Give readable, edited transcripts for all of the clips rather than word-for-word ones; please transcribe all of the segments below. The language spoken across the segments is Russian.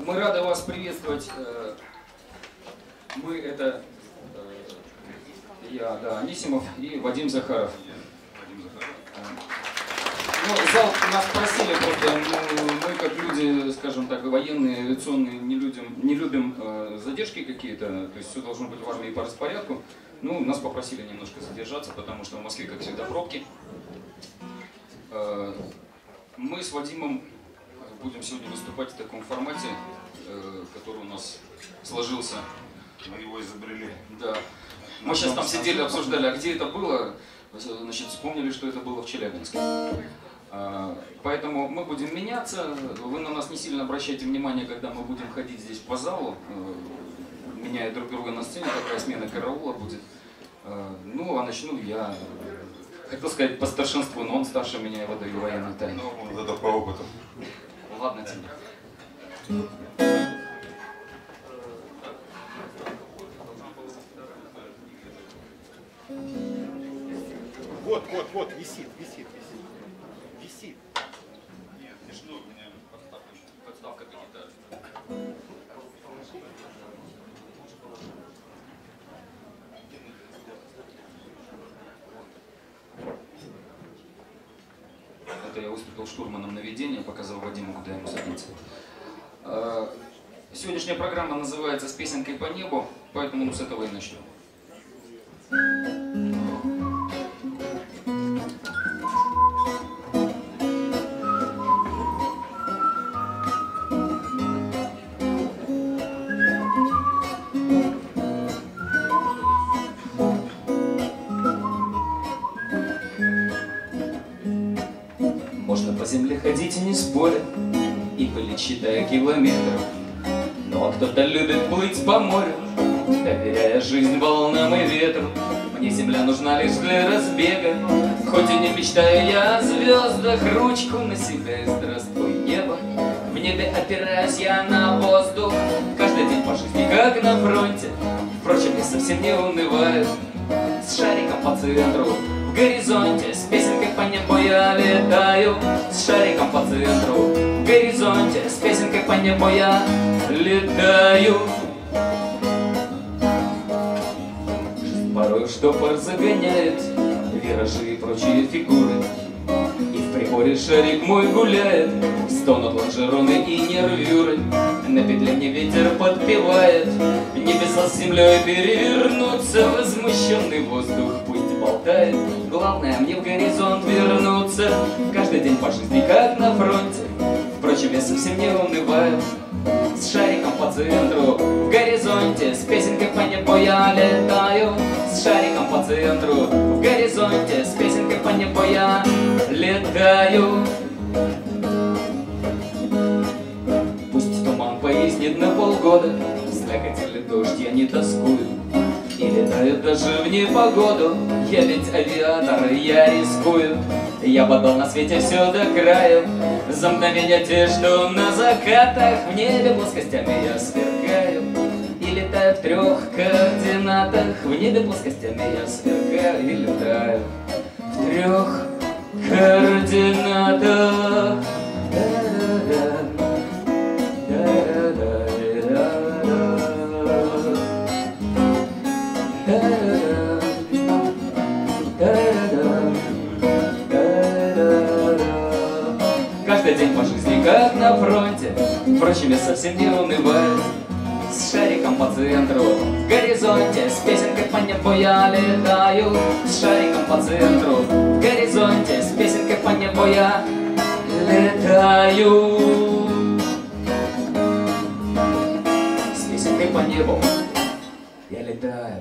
Мы рады вас приветствовать. Мы это я, да, Анисимов и Вадим Захаров. Ну, зал нас просили, просто мы как люди, скажем так, военные, авиационные, не любим задержки какие-то, то есть все должно быть в армии по распорядку. Ну, нас попросили немножко задержаться, потому что в Москве, как всегда, пробки. Мы с Вадимом будем сегодня выступать в таком формате, который у нас сложился. Мы его изобрели. Да. Мы сейчас там сидели, обсуждали, а где это было. Значит, вспомнили, что это было в Челябинске. Поэтому мы будем меняться. Вы на нас не сильно обращайте внимание, когда мы будем ходить здесь по залу, меняя друг друга на сцене, такая смена караула будет. Ну, а начну я. Хотел сказать по старшинству, но он старше меня, я выдаю военную тайну. Ну, это по опыту. Ладно тебе. Вот, висит. Нет, не шнур, у меня Подставка гитары. Это я выступил штурманом наведения, показал Вадиму, куда ему садиться. Сегодняшняя программа называется «С песенкой по небу», поэтому с этого и начнем. Можно по земле ходить и не споря, и пылить, считая километров. Но кто-то любит плыть по морю, доверяя жизнь волнам и ветру. Мне земля нужна лишь для разбега, хоть и не мечтаю я о звездах. Ручку на себя и здравствуй, небо. В небе опираюсь я на воздух, каждый день по жизни, как на фронте. Впрочем, я совсем не унываю, с шариком по центру в горизонте, с песенкой по небу я летаю. С шариком по центру в горизонте, с песенкой по небу я летаю. Жизнь порой штопор загоняет, виражи и прочие фигуры, и в приборе шарик мой гуляет. Стонут лонжероны и нервюры, на петле мне ветер подпевает. Небеса с землей перевернутся, возмущенный воздух пусть болтает. Главное мне в горизонт вернуться, каждый день по жизни, как на фронте. Впрочем, я совсем не унываю, с шариком по центру в горизонте, с песенкой по небу я летаю. С шариком по центру в горизонте, с песенкой по небу я летаю. Пусть туман повиснет на полгода, слякоть или дождь я не тоскую, и летаю даже в непогоду. Я ведь авиатор, я рискую. Я бы дал на свете все до краю, за мгновения те, что на закатах. В небе плоскостями я сверкаю и летаю в 3 координатах. В небе плоскостями я сверкаю и летаю в 3 координатах. Каждый день по жизни, как на фронте. Впрочем, я совсем не унываю, с шариком по центру в горизонте, с песенкой по небу я летаю. С шариком по центру в горизонте, с песенкой по небу я летаю. С песенкой по небу я летаю.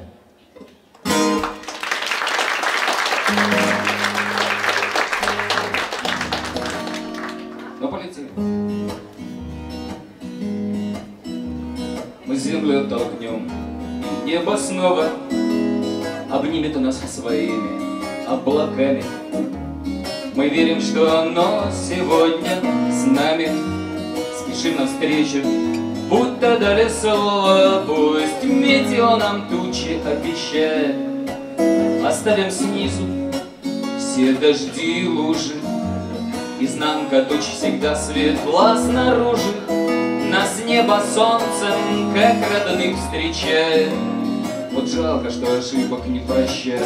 Ну, полетели. Мы землю толкнем, и небо снова обнимет нас своими облаками. Мы верим, что оно сегодня с нами. Спешим навстречу, будто дали слово. Пусть метео нам тучи обещает. Оставим снизу все дожди и лужи. Изнанка туч всегда светла снаружи. Нас не небо солнцем, как родных встречает. Вот жалко, что ошибок не прощает.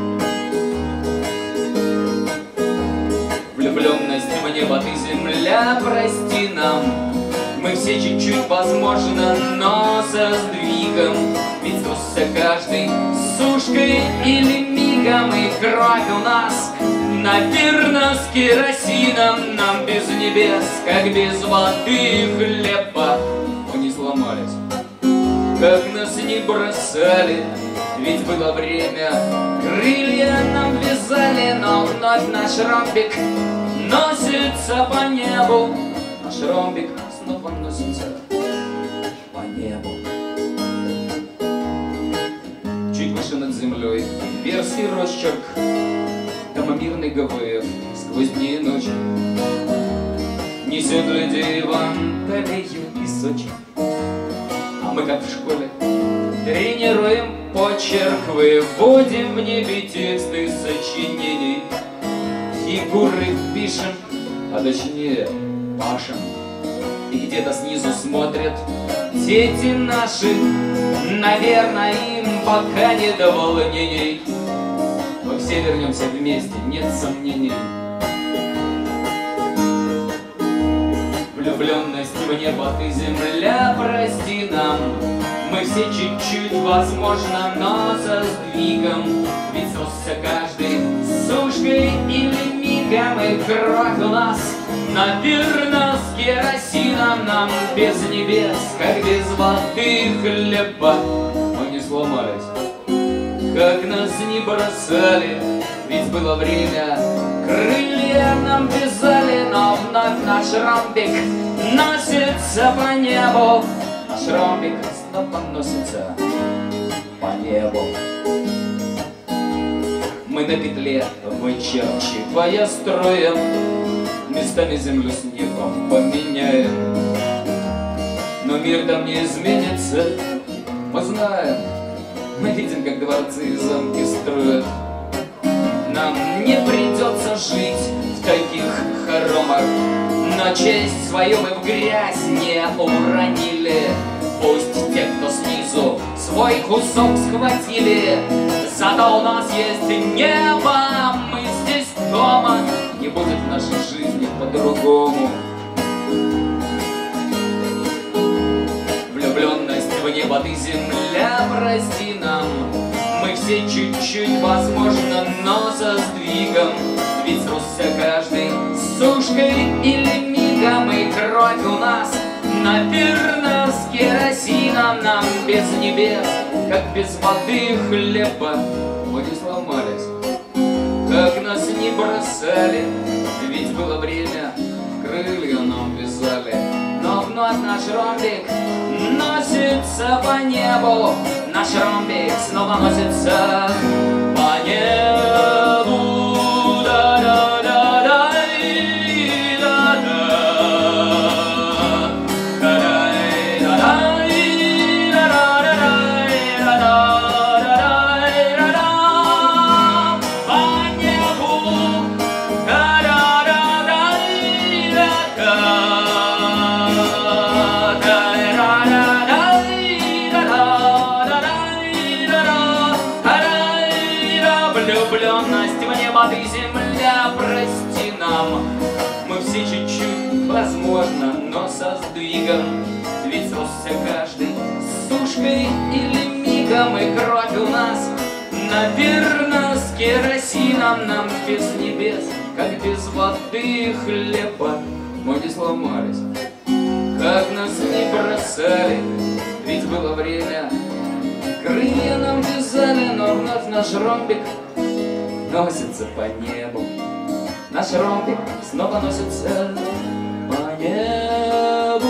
Влюбленность в небо, ты земля, прости нам. Мы все чуть-чуть, возможно, но со сдвигом. Ведь сдулся каждый сушкой или мигом. И кровь у нас, наверно, с керосином. Нам без небес, как без воды и хлеба. Мы не сломались, как нас не бросали. Ведь было время, крылья нам вязали. Но вновь наш ромбик носится по небу. Наш ромбик снова носится по небу. Чуть выше над землей версий росчерк. Там мирный ГВФ сквозь дни и ночи несет людей в Анталию и Сочи. А мы, как в школе, тренируем почерк, выводим в небе тексты сочинений. Фигуры пишем, а точнее пашем. И где-то снизу смотрят дети наши. Наверное, им пока не до волнений. Мы все вернемся вместе, нет сомнений. Влюбленность в небо, ты земля, прости нам. Мы все чуть-чуть, возможно, но со сдвигом. Ведь сросся каждый сушкой или мигом. И кровь у нас, наверно, с керосином. Нам без небес, как без воды и хлеба. Мы не сломались, как нас не бросали. Ведь было время, крылья нам вязали. Но вновь наш ромбик носится по небу. Наш ромбик снова носится по небу. Мы на петле, вычерчивая строем, местами землю с небом поменяем. Но мир там не изменится, мы знаем. Мы видим, как дворцы и замки строят. Нам не придется жить в таких хоромах, но честь свою мы в грязь не уронили. Пусть те, кто снизу, свой кусок схватили. Зато у нас есть небо, мы здесь дома. Не будет в нашей жизни по-другому. Влюбленность в небо, ты земля, прости нам. Мы все чуть-чуть, возможно, но со сдвигом. Ведь сросся каждый сушкой или мигом. И кровь у нас, наверно, с керосином. Нам без небес, как без воды и хлеба. Мы не сломались, как нас не бросали. Ведь было время, крылья нам вязали. Но вновь наш ромбик носится по небу. Наш ромбик снова носится по небу. Влюбленность в небо, ты земля, прости нам. Мы все чуть-чуть, возможно, но со сдвигом. Ведь сросся каждый сушкой или мигом. И кровь у нас, наверно, с керосином. Нам без небес, как без воды и хлеба. Мы не сломались, как нас не бросали. Ведь было время, крылья нам вязали. Но вновь наш ромбик носится по небу. Наш ромбик снова носится по небу.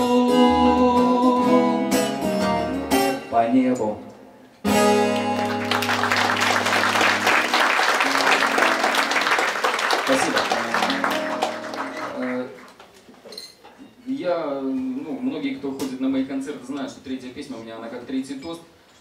По небу. Спасибо. Многие, кто ходит на мои концерты, знают, что третья песня у меня, она как третий тост.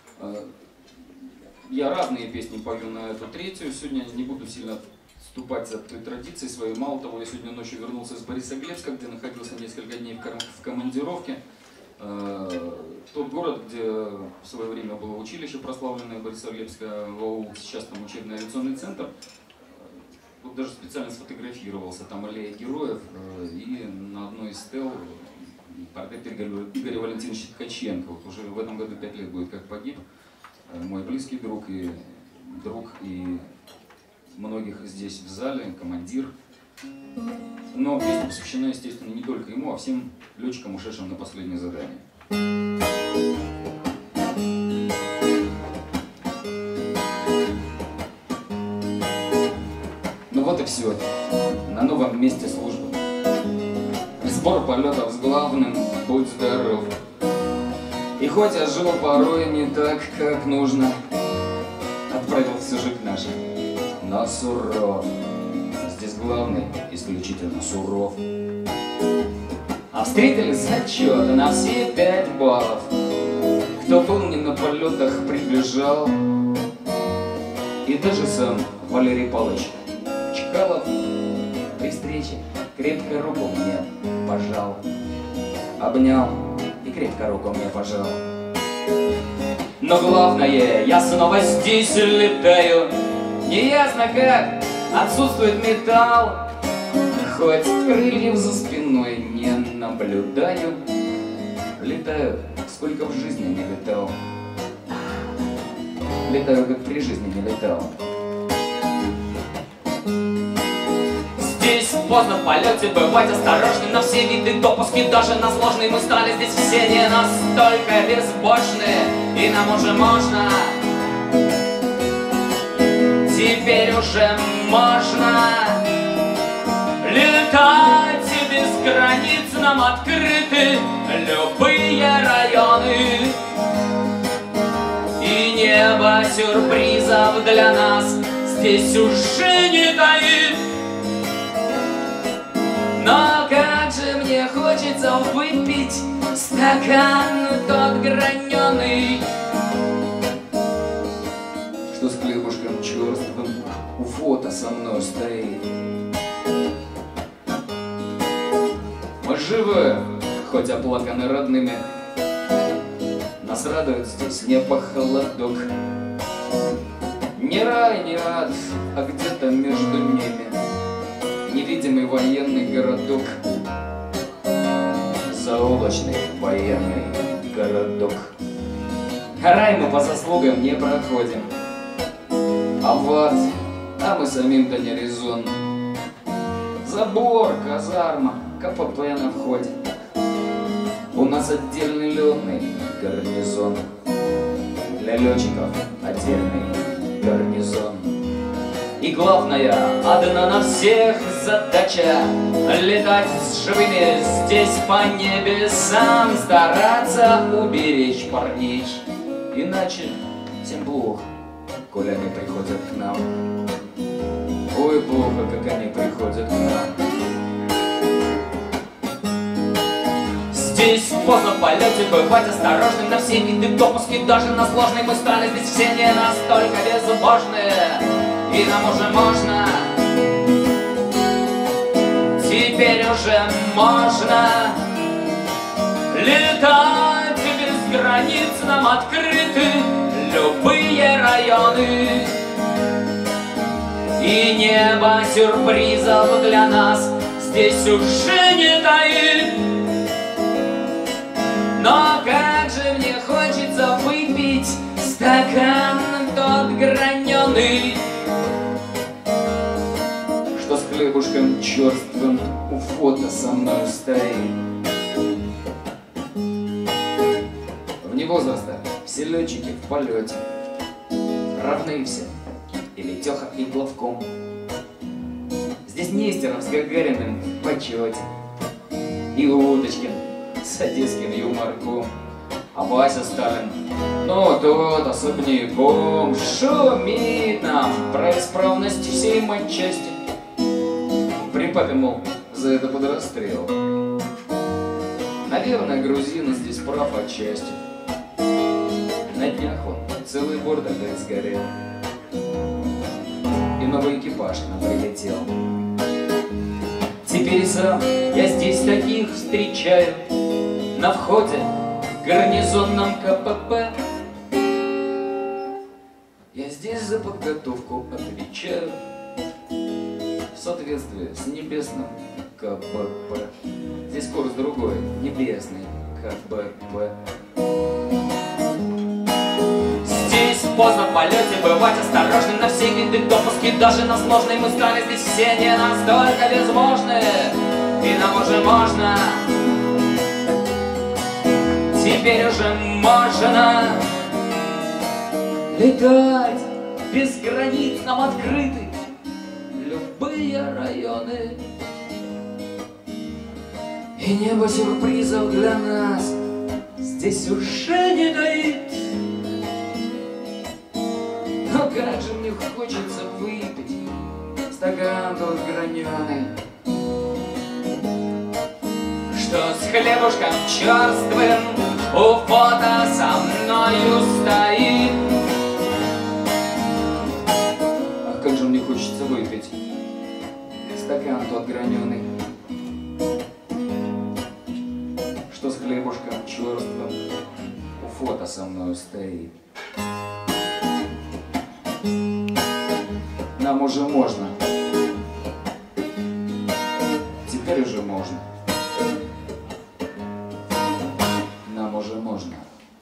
Я разные песни пою на эту третью. Сегодня не буду сильно вступать от той традиции своей. Мало того, я сегодня ночью вернулся с Борисоглебска, где находился несколько дней в командировке. Тот город, где в свое время было училище прославленное Борисоглебское, ВАУ, сейчас там учебно-авиационный центр. Вот даже специально сфотографировался, там аллея героев, и на одной из стел портрет Игоря Валентиновича Ткаченко. Вот уже в этом году 5 лет будет, как погиб. Мой близкий друг и многих здесь в зале, командир. Но песня посвящена, естественно, не только ему, а всем летчикам, ушедшим на последнее задание. Ну вот и все. На новом месте службы. Сбор полетов с главным, будь здоров. И хоть я жил порой не так, как нужно, отправился же к нашим, но суров. Здесь главный исключительно суров. А встретили зачет на все 5 баллов. Кто был не на полетах, прибежал. И даже сам Валерий Павлович Чкалов при встрече крепко руку мне пожал. Обнял и крепко руку мне пожал. Но главное, я снова здесь летаю. Неясно как, отсутствует металл. Хоть крыльев за спиной не наблюдаю. Летаю, сколько в жизни не летал. Летаю, как при жизни не летал. Здесь поздно в полете, бывать осторожным на все виды допуски, даже на сложный. Мы стали здесь все не настолько безбожны, и нам уже можно. Теперь уже можно летать, и без границ нам открыты любые районы. И небо сюрпризов для нас здесь уже не таит. Но как же мне хочется выпить стакан тот граненый, что с хлебушком черствым у фото со мной стоит. Мы живы, хоть оплаканы родными. Нас радует здесь небо, холодок. Не рай, не ад, а где-то между ними невидимый военный городок. Заоблачный военный городок. Рай мы по заслугам не проходим, а в ад, а мы самим-то не резон. Забор, казарма, КПП на входе. У нас отдельный летный гарнизон. Для летчиков отдельный гарнизон. И главная, одна на всех задача — летать с живыми здесь по небесам, стараться уберечь парней. Иначе всем плохо, коль они приходят к нам. Ой, плохо, как они приходят к нам. Здесь поздно в полете, бывать осторожным на все виды допуски, даже на сложный. Мы стали здесь все не настолько безбожные, и нам уже можно. Теперь уже можно летать, без границ нам открыты любые районы. И небо сюрпризов для нас здесь уже не таит. Но как же мне хочется выпить стакан тот граненый, что с хлебушком черствым у фото со мной стоит. Вне возраста все летчики в полете равны все, и Летеха, и Главком. Здесь Нестеров с Гагариным в почете, и Уточкин с одесским юморком, а Вася Сталин, ну тот особняком, шумит нам про исправность всей матчасти. При папе, мол, за это под расстрел. Наверное, грузин здесь прав отчасти. На днях он целый борт опять сгорел, и новый экипаж к нам прилетел. Теперь сам я здесь таких встречаю. На входе в гарнизонном КПП. Я здесь за подготовку отвечаю в соответствии с небесным КПП. Здесь курс другой, небесный КПП. Здесь поздно в полете бывать осторожным на все виды допуски, даже на сложный. Мы стали здесь все не настолько безможные, и нам уже можно, теперь уже можно летать без границ, нам открыты любые районы. И небо сюрпризов для нас здесь уже не таит. Но как же мне хочется выпить стакан тот граненый, что с хлебушком черствым у фото со мною стоит. Ах, как же мне хочется выпить стакан тот граненый, что с хлебушком черствым у фото со мною стоит. Нам уже можно, теперь уже можно, нам уже можно.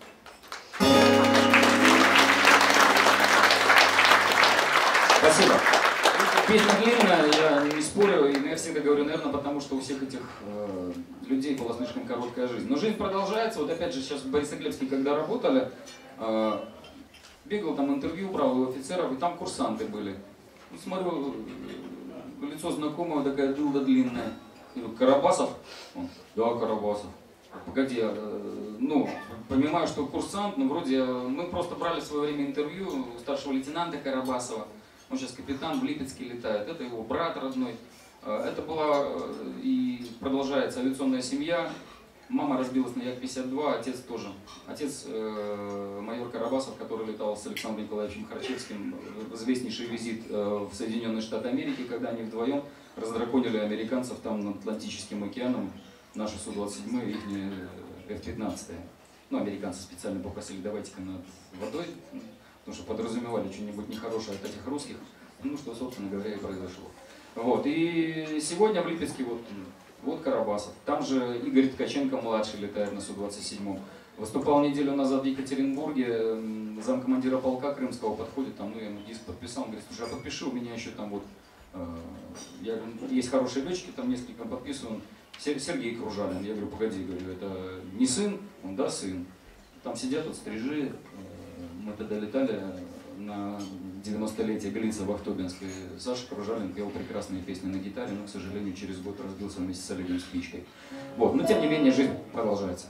Спасибо. Песня длинная, я не спорю, и я всегда говорю, наверное, потому что у всех этих людей была слишком короткая жизнь. Но жизнь продолжается. Вот опять же, сейчас в Борисоглебске, когда работали, бегал там интервью, брал у офицеров, и там курсанты были. Смотрю, лицо знакомое, такая дылда длинная. Карабасов? Он, да, Карабасов. Погоди, ну, понимаю, что курсант, но вроде мы просто брали в свое время интервью у старшего лейтенанта Карабасова. Он сейчас капитан в Липецке летает, это его брат родной. Это была и продолжается авиационная семья. Мама разбилась на Як-52, отец тоже. Отец майор Карабасов, который летал с Александром Николаевичем Харчевским в известнейший визит в Соединенные Штаты Америки, когда они вдвоем раздраконили американцев там над Атлантическим океаном, наши Су-27 и их F-15. Ну, американцы специально попросили, давайте-ка над водой, потому что подразумевали что-нибудь нехорошее от этих русских, ну, что, собственно говоря, и произошло. Вот, и сегодня в Липецке вот Карабасов. Там же Игорь Ткаченко-младший летает на Су-27. Выступал неделю назад в Екатеринбурге, замкомандира полка Крымского подходит, там, ну, я ему диск подписал, он говорит, слушай, а подпиши, у меня еще там вот, есть хорошие летчики, там несколько подписан, Сергей Кружалин. Я говорю, погоди, говорю, это не сын? Он, да, сын. Там сидят вот стрижи, мы тогда летали на 90-летие Глинца в Ахтубинске. Саша Кружалин пел прекрасные песни на гитаре, но, к сожалению, через год разбился вместе с Олегом Спичкой. Вот. Но, тем не менее, жизнь продолжается.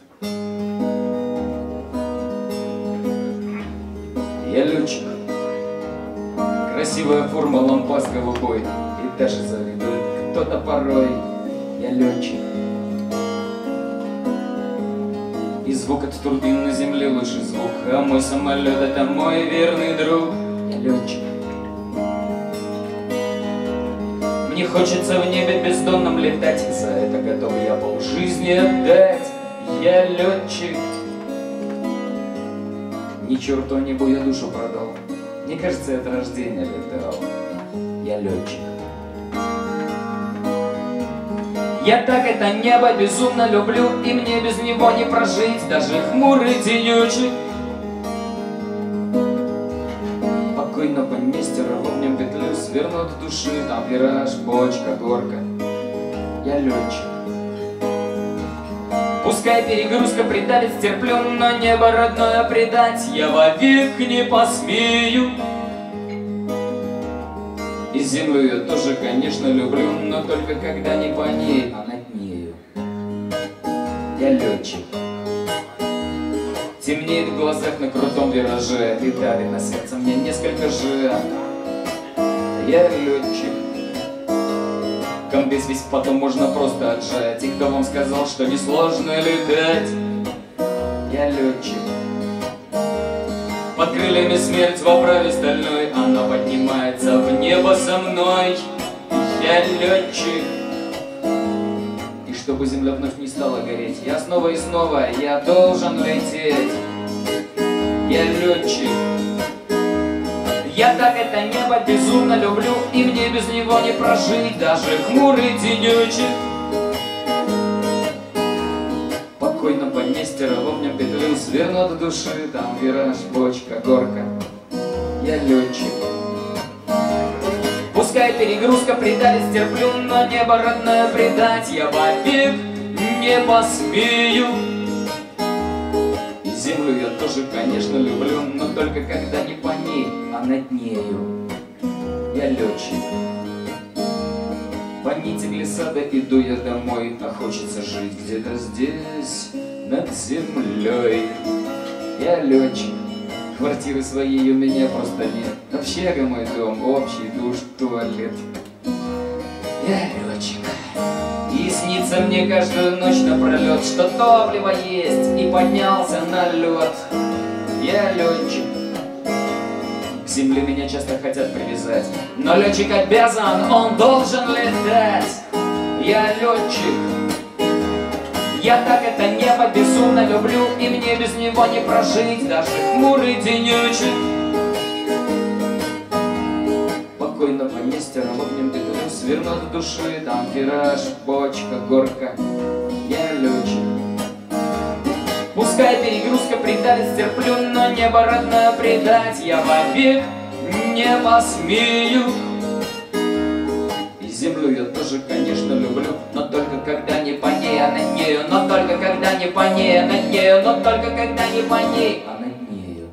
Я летчик. Красивая форма, лампас голубой. И даже завидует кто-то порой. Я летчик. И звук от турбин на земле лучший звук, а мой самолет — это мой верный друг. Я летчик. Мне хочется в небе бездонном летать, за это готов я полжизни отдать. Я летчик. Ни черту небу я душу продал, мне кажется, это рождение летал. Я летчик. Я так это небо безумно люблю, и мне без него не прожить даже хмурый денечек. Покойно по месте ровнем петлю свернут души, там вираж, бочка, горка. Я летчик. Пускай перегрузка придавит, стерплю, но небо родное предать я вовек не посмею. И землю я тоже, конечно, люблю, но только когда не по ней, а над нею. Я летчик. Темнеет в глазах на крутом вираже, и давит на сердце мне несколько же. Я летчик. Комбез весь потом можно просто отжать, и кто вам сказал, что несложно летать? Я летчик. Под крыльями смерть в оправе стальной, она поднимается в небо со мной. Я летчик. И чтобы земля вновь не стала гореть, я снова и снова, я должен лететь. Я летчик. Я так это небо безумно люблю, и мне без него не прожить даже хмурый денечек. Покойно Поднестерова в нем петлю сверну от души, там вираж, бочка, горка. Я летчик. Пускай перегрузка предали, стерплю, но небо родное предать я вовек не посмею. И землю я тоже, конечно, люблю, но только когда не по ней, а над нею. Я летчик. По нити глиссада иду я домой, а хочется жить где-то здесь, над землей. Я летчик. Квартиры своей у меня просто нет. Общага мой дом, общий душ, туалет. Я летчик. И снится мне каждую ночь напролет, что топливо есть, и поднялся на лед. Я летчик. К земле меня часто хотят привязать, но летчик обязан, он должен летать. Я летчик. Я так это небо безумно люблю, и мне без него не прожить даже хмурый денечек. Покойно Поднестерова в нем петлю сверну от души, там вираж, бочка, горка. Я летчик. Пускай перегрузка придавит, стерплю, но небо родное предать я вовек не посмею. Землю я тоже, конечно, люблю, но только когда не по ней, а над нею. Но только когда не по ней, а над нею. Но только когда не по ней, а над нею.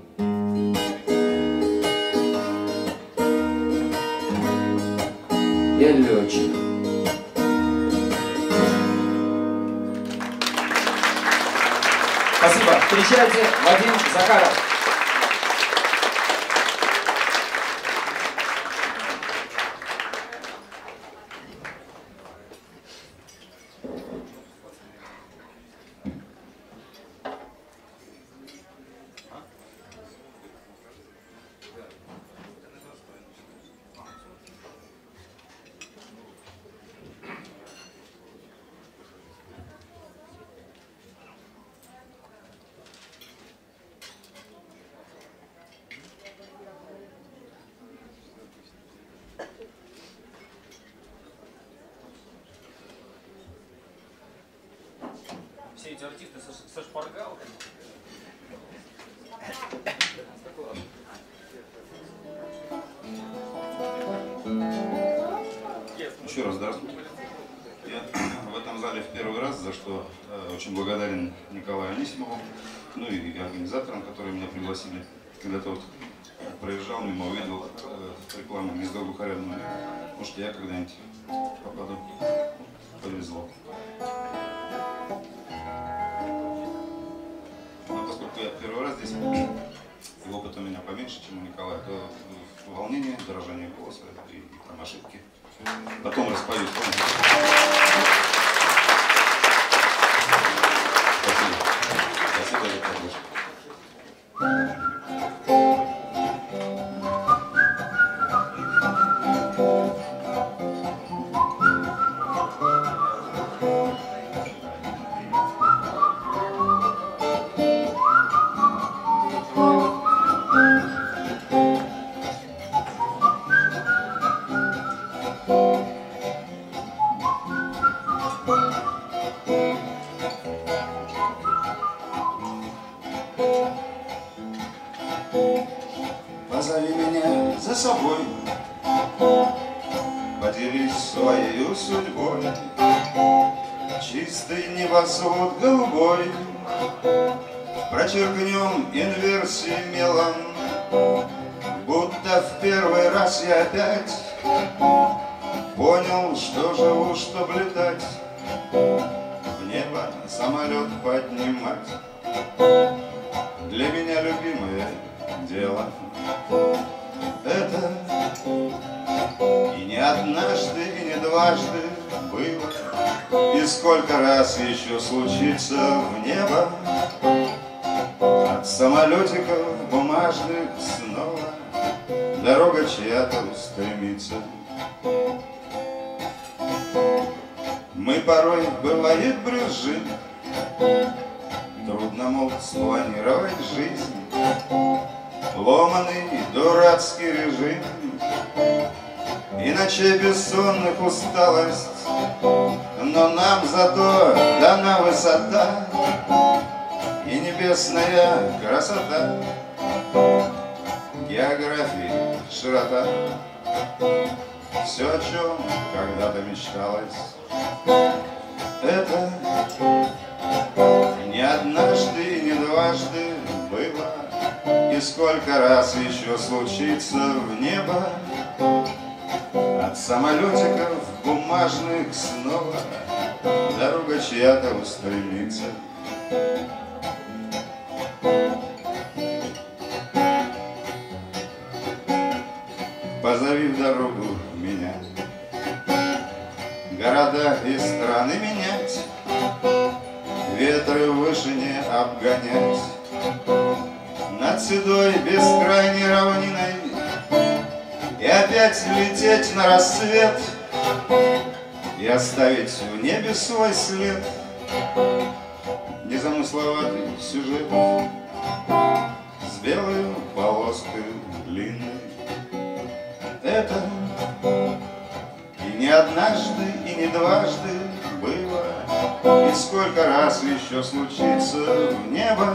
Я летчик. Спасибо. Встречайте, Вадим Захаров. Все эти артисты со шпаргалками. Еще раз здравствуйте. Я в этом зале в первый раз, за что очень благодарен Николаю Анисимову, ну и организаторам, которые меня пригласили. Когда-то вот проезжал мимо, увидел рекламу «Гнездо глухаря». Может, я когда-нибудь попаду. Повезло. Но поскольку я первый раз здесь, и опыт у меня поменьше, чем у Николая, то волнение, дрожание голоса и там ошибки. Потом распоюсь. Спасибо. Спасибо, Виктор Ильич. Позови меня за собой, поделись своей судьбой. Чистый небосвод голубой, прочеркнем инверсии мелом, будто в первый раз я опять понял, что живу, чтоб летать, в небо самолет поднимать. Для меня любимое дело это, и не однажды, и не дважды было, и сколько раз еще случится в небо от самолетиков бумажных снова дорога чья-то устремится. Мы порой, бывает, брюзжим, трудно, мол, спланировать жизнь, ломаный дурацкий режим, и ночей бессонных усталость, но нам зато дана высота и небесная красота, географии широта. Все, о чем когда-то мечталось, это не однажды и не дважды было, и сколько раз еще случится в небо. От самолетиков бумажных снова дорога чья-то устремится. Позови в дорогу меня, города и страны менять, ветры в вышине обгонять, над седой бескрайней равниной и опять лететь на рассвет и оставить в небе свой след. Незамысловатый сюжет с белой полоской длинной. Это и не однажды, и не дважды было, и сколько раз еще случится в небо.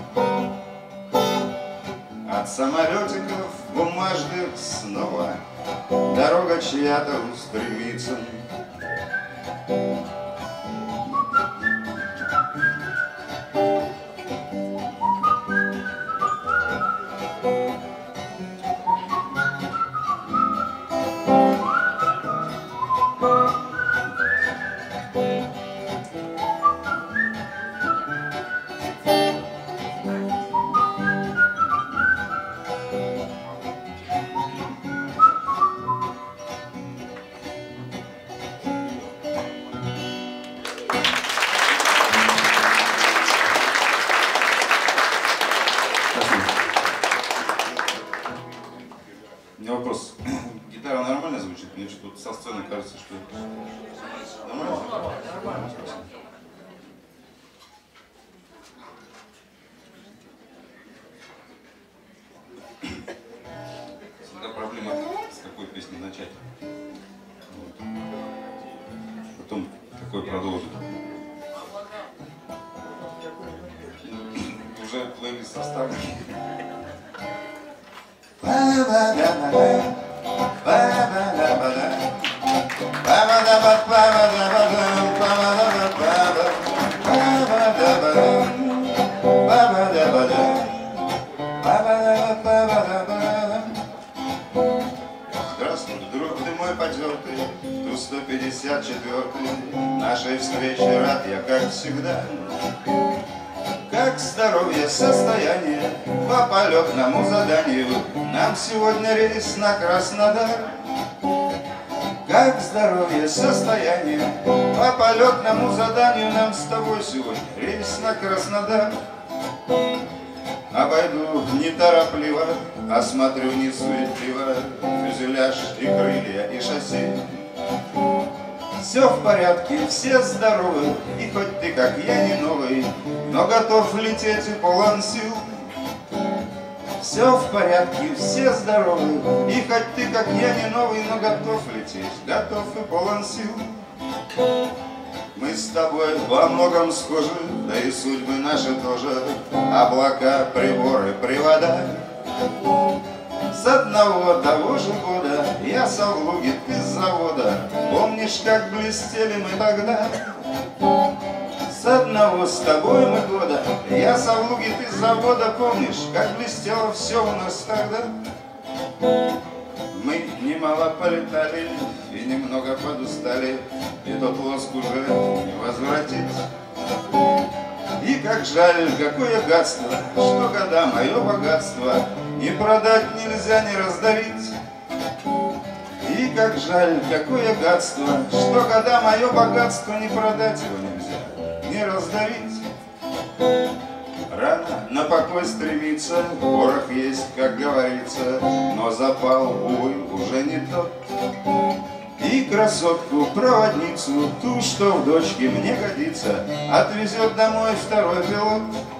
От самолетиков бумажных снова дорога чья-то устремится. У меня вопрос. Гитара нормально звучит? Мне что-то со сцены кажется, что... Нормально? Нормально. Всегда проблема, с какой песни начать. Вот. Потом какой продолжить. Уже плейлист составлен. Здравствуй, друг ты мой потертый, Ту-154, нашей встрече рад я, как всегда. Как здоровье, состояние, по полетному заданию нам сегодня рейс на Краснодар. Как здоровье, состояние, по полетному заданию нам с тобой сегодня рейс на Краснодар. Обойду неторопливо, осмотрю несуетливо фюзеляж и крылья и шасси. Все в порядке, все здоровы, и хоть ты, как я, не новый, но готов лететь и полон сил. Все в порядке, все здоровы, и хоть ты, как я, не новый, но готов лететь, готов и полон сил. Мы с тобой во многом схожи, да и судьбы наши тоже, облака, приборы, привода. С одного того же года я со Влуги, ты с завода. Помнишь, как блестели мы тогда? С одного с тобой мы года я со Влуги, ты с завода. Помнишь, как блестело все у нас тогда? Мы немало полетали и немного подустали, и тот лоск уже не возвратить. И как жаль, какое гадство, что года мое богатство не продать нельзя, не раздавить. И как жаль, какое гадство, что года мое богатство не продать его нельзя, не раздавить. Рано на покой стремиться, порох есть, как говорится, но запал, увы, уже не тот. И красотку-проводницу, ту, что в дочке мне годится, отвезет домой второй пилот.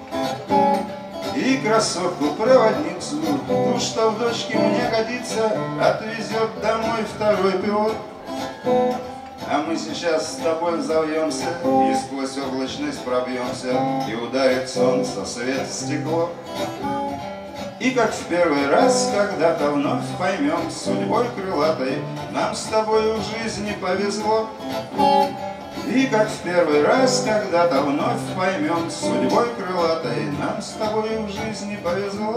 И красотку-проводницу, ту, что в дочке мне годится, отвезет домой второй пилот. А мы сейчас с тобой взовьемся и сквозь облачность пробьемся, и ударит солнце свет в стекло. И как в первый раз когда-то вновь поймем, судьбой крылатой нам с тобой в жизни повезло. И как в первый раз когда-то вновь поймем, судьбой крылатой нам с тобой в жизни повезло.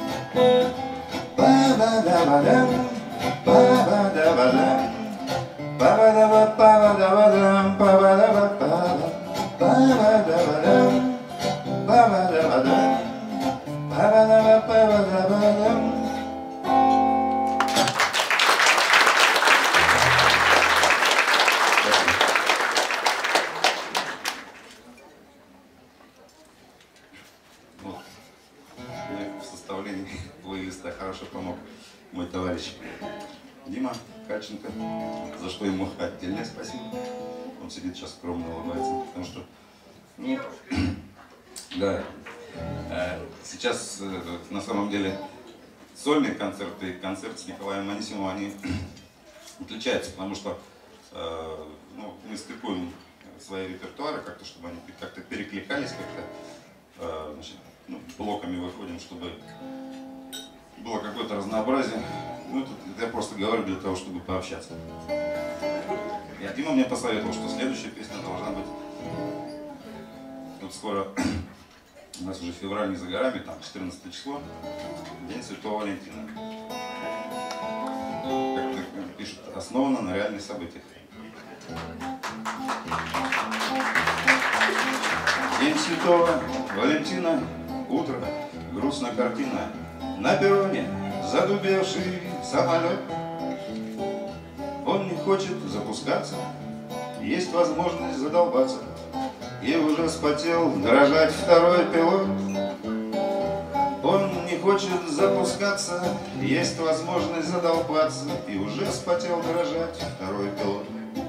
Ба-ба-да-ба-дам, ба-ба-да-ба-дам, ба-ба-да-ба-ба-да-ба-дам, ба-ба-да-ба-ба-дам, ба-ба-да-ба-дам, ба-ба-да-ба-дам, ба-ба-да-ба-ба-да-ба-дам. Плейлиста хорошо помог мой товарищ Дима Кальченко, за что ему отдельное спасибо. Он сидит сейчас скромно улыбается, потому что, ну, да, сейчас на самом деле сольные концерты и концерт с Николаем Анисимовым, они отличаются, потому что ну, мы стыкуем свои репертуары как-то, чтобы они как-то перекликались, как-то, значит, ну, блоками выходим, чтобы было какое-то разнообразие. Ну, это я просто говорю для того, чтобы пообщаться. И Дима мне посоветовал, что следующая песня должна быть... Вот скоро, у нас уже февраль не за горами, там 14 число, День Святого Валентина. Как пишут, основано на реальных событиях. День Святого Валентина, утро, грустная картина. На перроне задубевший самолет. Он не хочет запускаться, есть возможность задолбаться. И уже вспотел дрожать второй пилот. Он не хочет запускаться, есть возможность задолбаться. И уже вспотел дрожать второй пилот.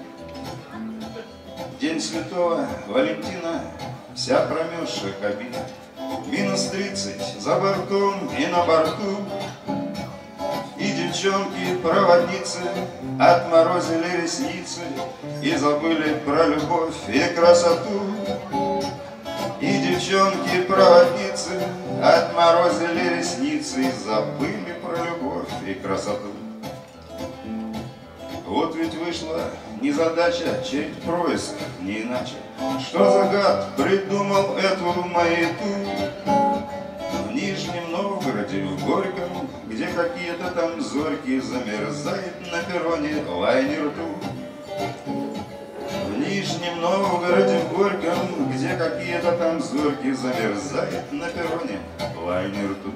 День Святого Валентина, вся промерзшая кабина. Минус 30 за бортом и на борту. И девчонки-проводницы отморозили ресницы и забыли про любовь и красоту. И девчонки-проводницы отморозили ресницы и забыли про любовь и красоту. Вот ведь вышла незадача, чей происк не иначе. Что за гад придумал эту маяту? В Нижнем Новгороде, в Горьком, где какие-то там зорьки, замерзает на перроне лайнер Ту. В Нижнем Новгороде, в Горьком, где какие-то там зорьки, замерзает на перроне лайнер Ту.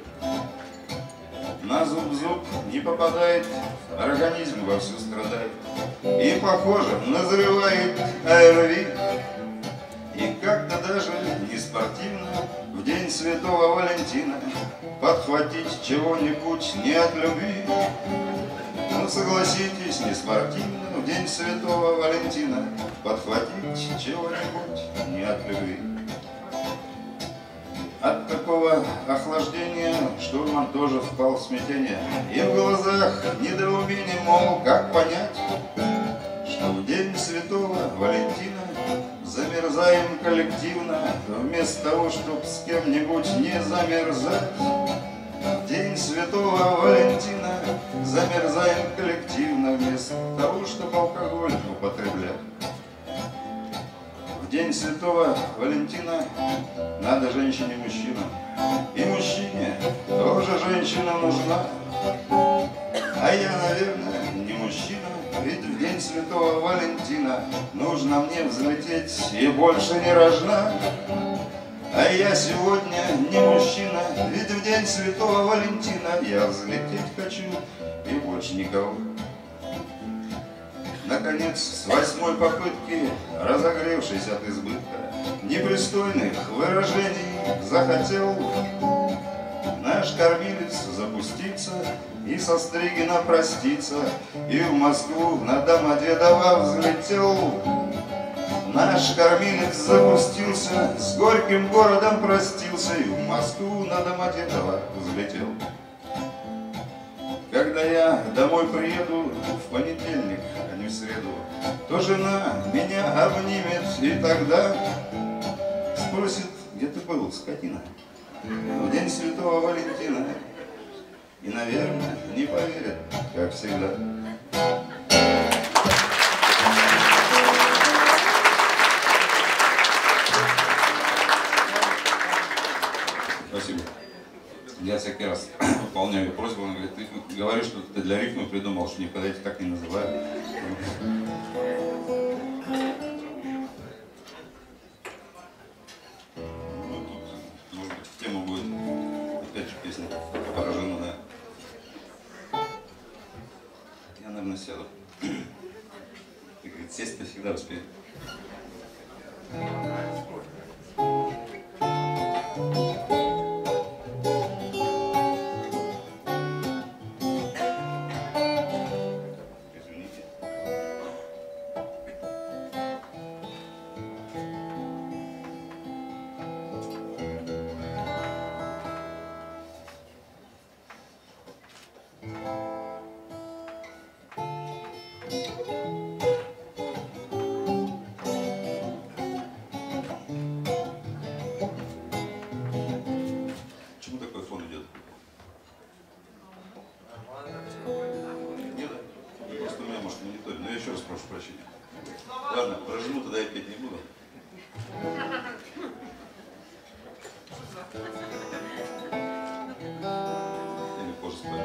На зуб не попадает, организм вовсю страдает. И, похоже, назревает АРВИ. И как-то даже не спортивно в День Святого Валентина подхватить чего-нибудь не от любви. Ну, согласитесь, не спортивно в День Святого Валентина подхватить чего-нибудь не от любви. От такого охлаждения штурман тоже впал в смятение. И в глазах недоумение, мол, как понять, что в День Святого Валентина замерзаем коллективно, вместо того, чтобы с кем-нибудь не замерзать. В День Святого Валентина замерзаем коллективно, вместо того, чтобы алкоголь употреблять. В День Святого Валентина надо женщине мужчина, и мужчине тоже женщина нужна. А я, наверное, не мужчина, ведь в День Святого Валентина нужно мне взлететь и больше не рожна. А я сегодня не мужчина, ведь в День Святого Валентина я взлететь хочу и больше никого. Наконец, с 8-й попытки, разогревшись от избытка непристойных выражений, захотел наш кормилец запустится, и со Стригина простится, и в Москву на Домодедово взлетел. Наш кормилец запустился, с горьким городом простился, и в Москву на Домодедово взлетел. Когда я домой приеду в понедельник, а не в среду, то жена меня обнимет, и тогда спросит: где ты был, скотина, в день Святого Валентина? И, наверное, не поверит, как всегда. Спасибо. Я всякий раз выполняю просьбу. Он говорит: ты говоришь, что ты для рифмы придумал, что никогда я тебя так не называю. Ну, тут, может быть, тема будет, опять же, песня пораженная. Я, наверное, сяду. Как говорит, сесть-то всегда успею. Ладно, про жену тогда я петь не буду. Или позже спою.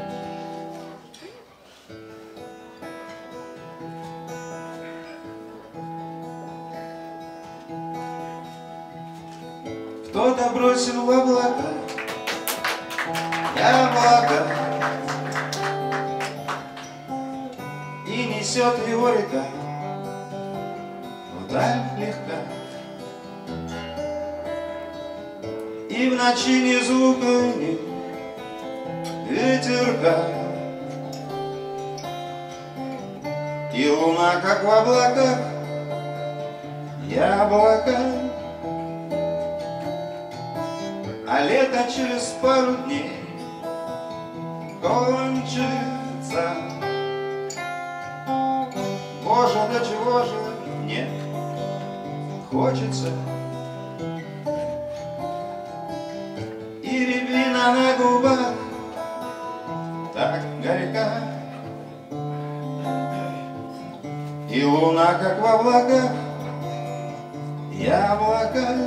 Кто-то бросил в облака яблоко, и несет его река вдаль легка. И в ночи ни звука, ни ветерка, и луна, как в облаках, яблоко. А лето через пару дней кончится. Боже, до чего же мне хочется. И рябина на губах так горька, и луна, как в облаках, яблоко.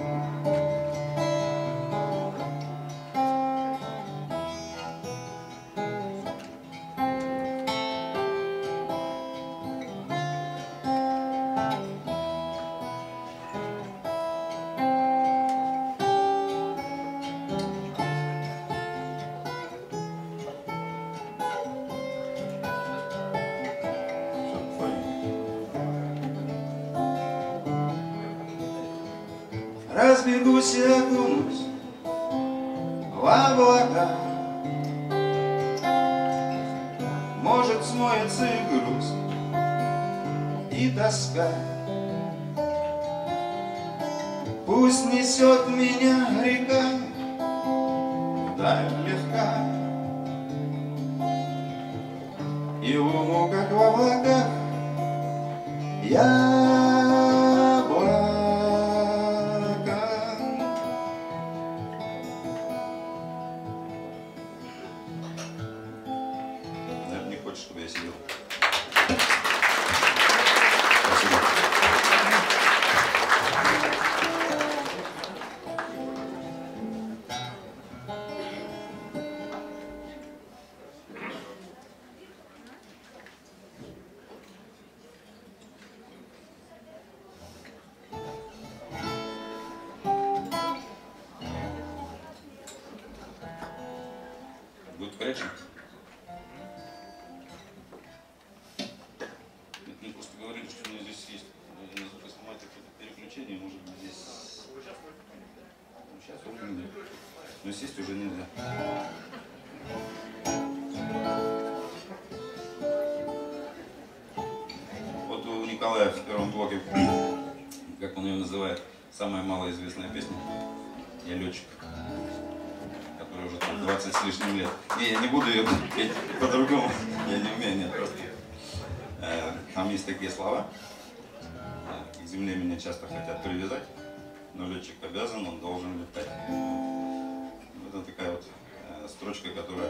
Разбегусь и окунусь в облака, может, смоется и грусть, и тоска. Пусть несет меня река вдаль легка, и луну, как в облаках, чтобы я сидел. Спасибо. Будет горячий? Говорили, что у меня здесь есть, поснимать какое-то переключение, может быть, здесь... Ну, сейчас увидим. но сесть уже нельзя. Вот у Николая в первом блоке, как он ее называет, самая малоизвестная песня «Я летчик», которая уже там 20 с лишним лет. И я не буду ее петь по-другому, я не умею, нет, просто. Там есть такие слова: к земле меня часто хотят привязать, но летчик обязан, он должен летать. Это такая вот строчка, которая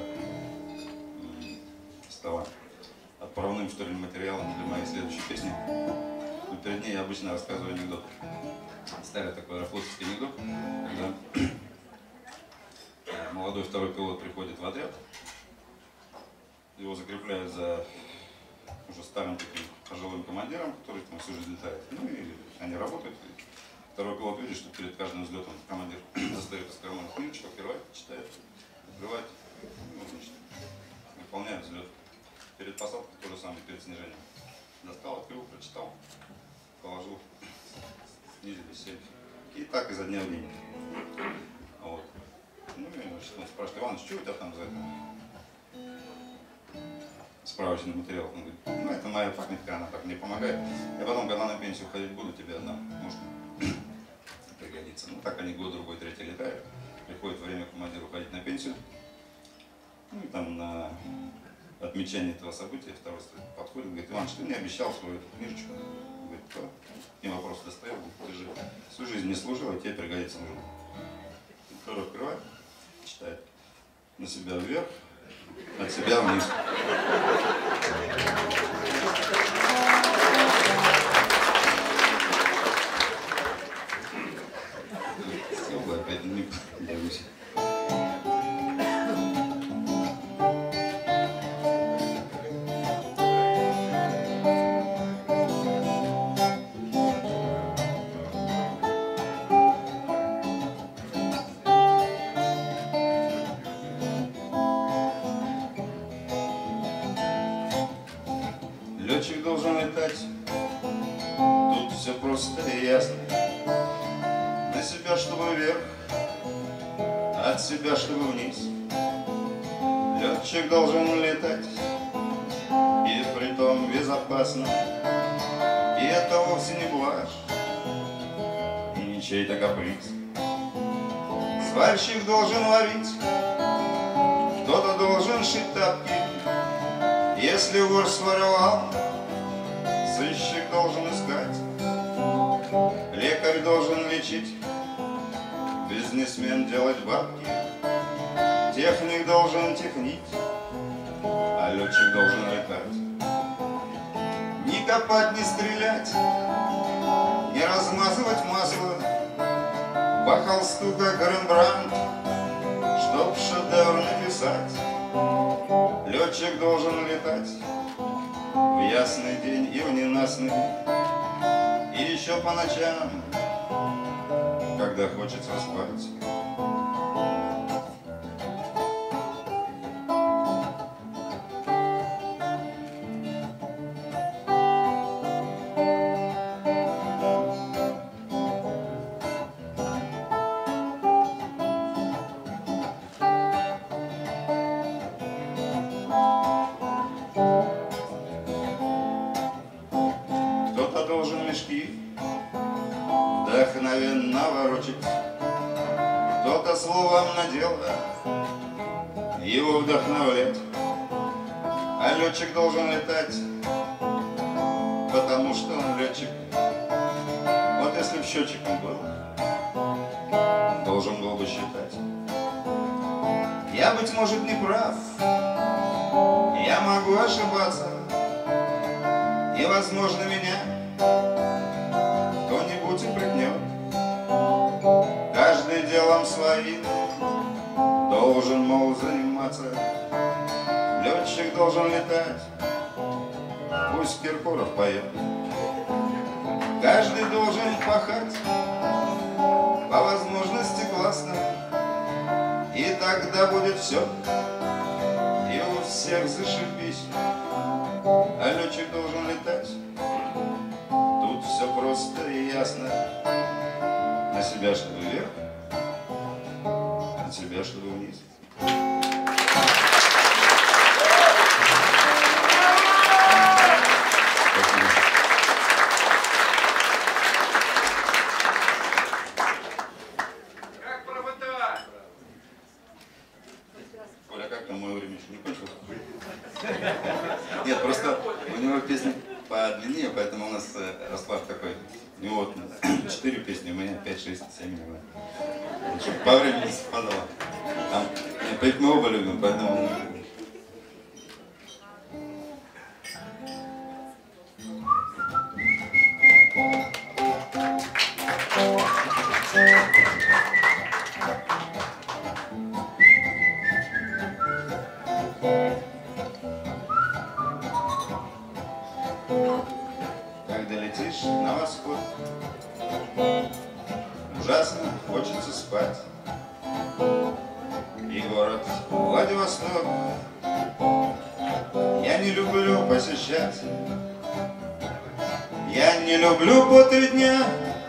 стала отправным, что ли, материалом для моей следующей песни. Но перед ней я обычно рассказываю анекдот. Старый такой аэрофлотский анекдот, когда молодой второй пилот приходит в отряд, его закрепляют за уже старым таким пожилым командиром, который там всю жизнь летает. Ну и они работают. И второй пилот видит, что перед каждым взлетом командир достает из кармана книжечку, открывает, читает, открывает, ну, значит, выполняет взлет. Перед посадкой то же самое, перед снижением. Достал, открыл, прочитал, положил, снизили, сели. И так изо дня в день. Вот. Ну и значит, он спрашивает: Иваныч, что у тебя там за это? Справочный материал. Он говорит: ну это моя памятка, она так мне помогает. Я потом, когда на пенсию ходить буду, тебе одна, может, пригодится. Ну так они год, другой, третий летают. Приходит время командиру ходить на пенсию. Ну и там на отмечание этого события второй подходит, говорит: Иван, ты мне обещал свою эту книжечку. Говорит: кто? Не вопрос, достоял, ты же всю жизнь не служил, а тебе пригодится нужно. Второй открывает, читает: на себя вверх, от себя вниз. Сел бы опять, не боюсь. Летчик должен летать, тут все просто и ясно. На себя, чтобы вверх, от себя, чтобы вниз. Летчик должен летать, и притом безопасно. И это вовсе не блажь, и не чей-то каприз. Сварщик должен варить, кто-то должен шить тапки. Если вор своровал, сыщик должен искать. Лекарь должен лечить, бизнесмен делать бабки. Техник должен технить, а летчик должен летать. Не копать, не стрелять, не размазывать масло по холсту, как Рембрандт, чтоб шедевр написать. Летчик должен летать в ясный день и в ненастный, и еще по ночам, когда хочется спать. Вдохновенно ворочать, кто-то словом на дело его вдохновлять. А летчик должен летать, потому что он летчик. Вот если б счетчиком был, должен был бы считать. Я, быть может, не прав, я могу ошибаться, и, возможно, меня кто-нибудь упрекнет. Каждый делом своим должен, мол, заниматься. Летчик должен летать, пусть Киркоров поет. Каждый должен пахать, по возможности классно, и тогда будет все, и у всех зашибись. А летчик должен летать, тут все просто и ясно. На себя, чтобы вверх, от от себя, чтобы вниз. Как провода? Оля, как там, мое время еще не кончилось? Нет, просто у него песни подлиннее, поэтому у нас расклад такой. У него вот 4 песни, у меня 5, 6, 7 иногда. Чтобы по времени совпадало. Там, поэтому мы оба любим, поэтому... Когда летишь на восход, ужасно хочется спать. И город Владивосток я не люблю посещать. Я не люблю по 3 дня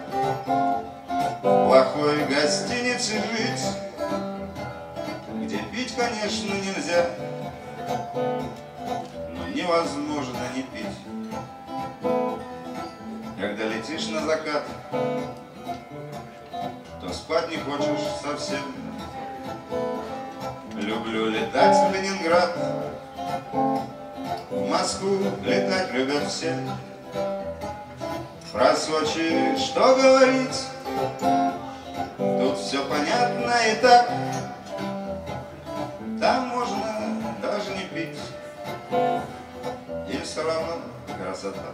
в плохой гостинице жить, где пить, конечно, нельзя, но невозможно не пить. Когда летишь на закат, то спать не хочешь совсем. Люблю летать в Ленинград, в Москву летать любят все. Про Сочи что говорить, тут все понятно и так. Там можно даже не пить, и все равно красота.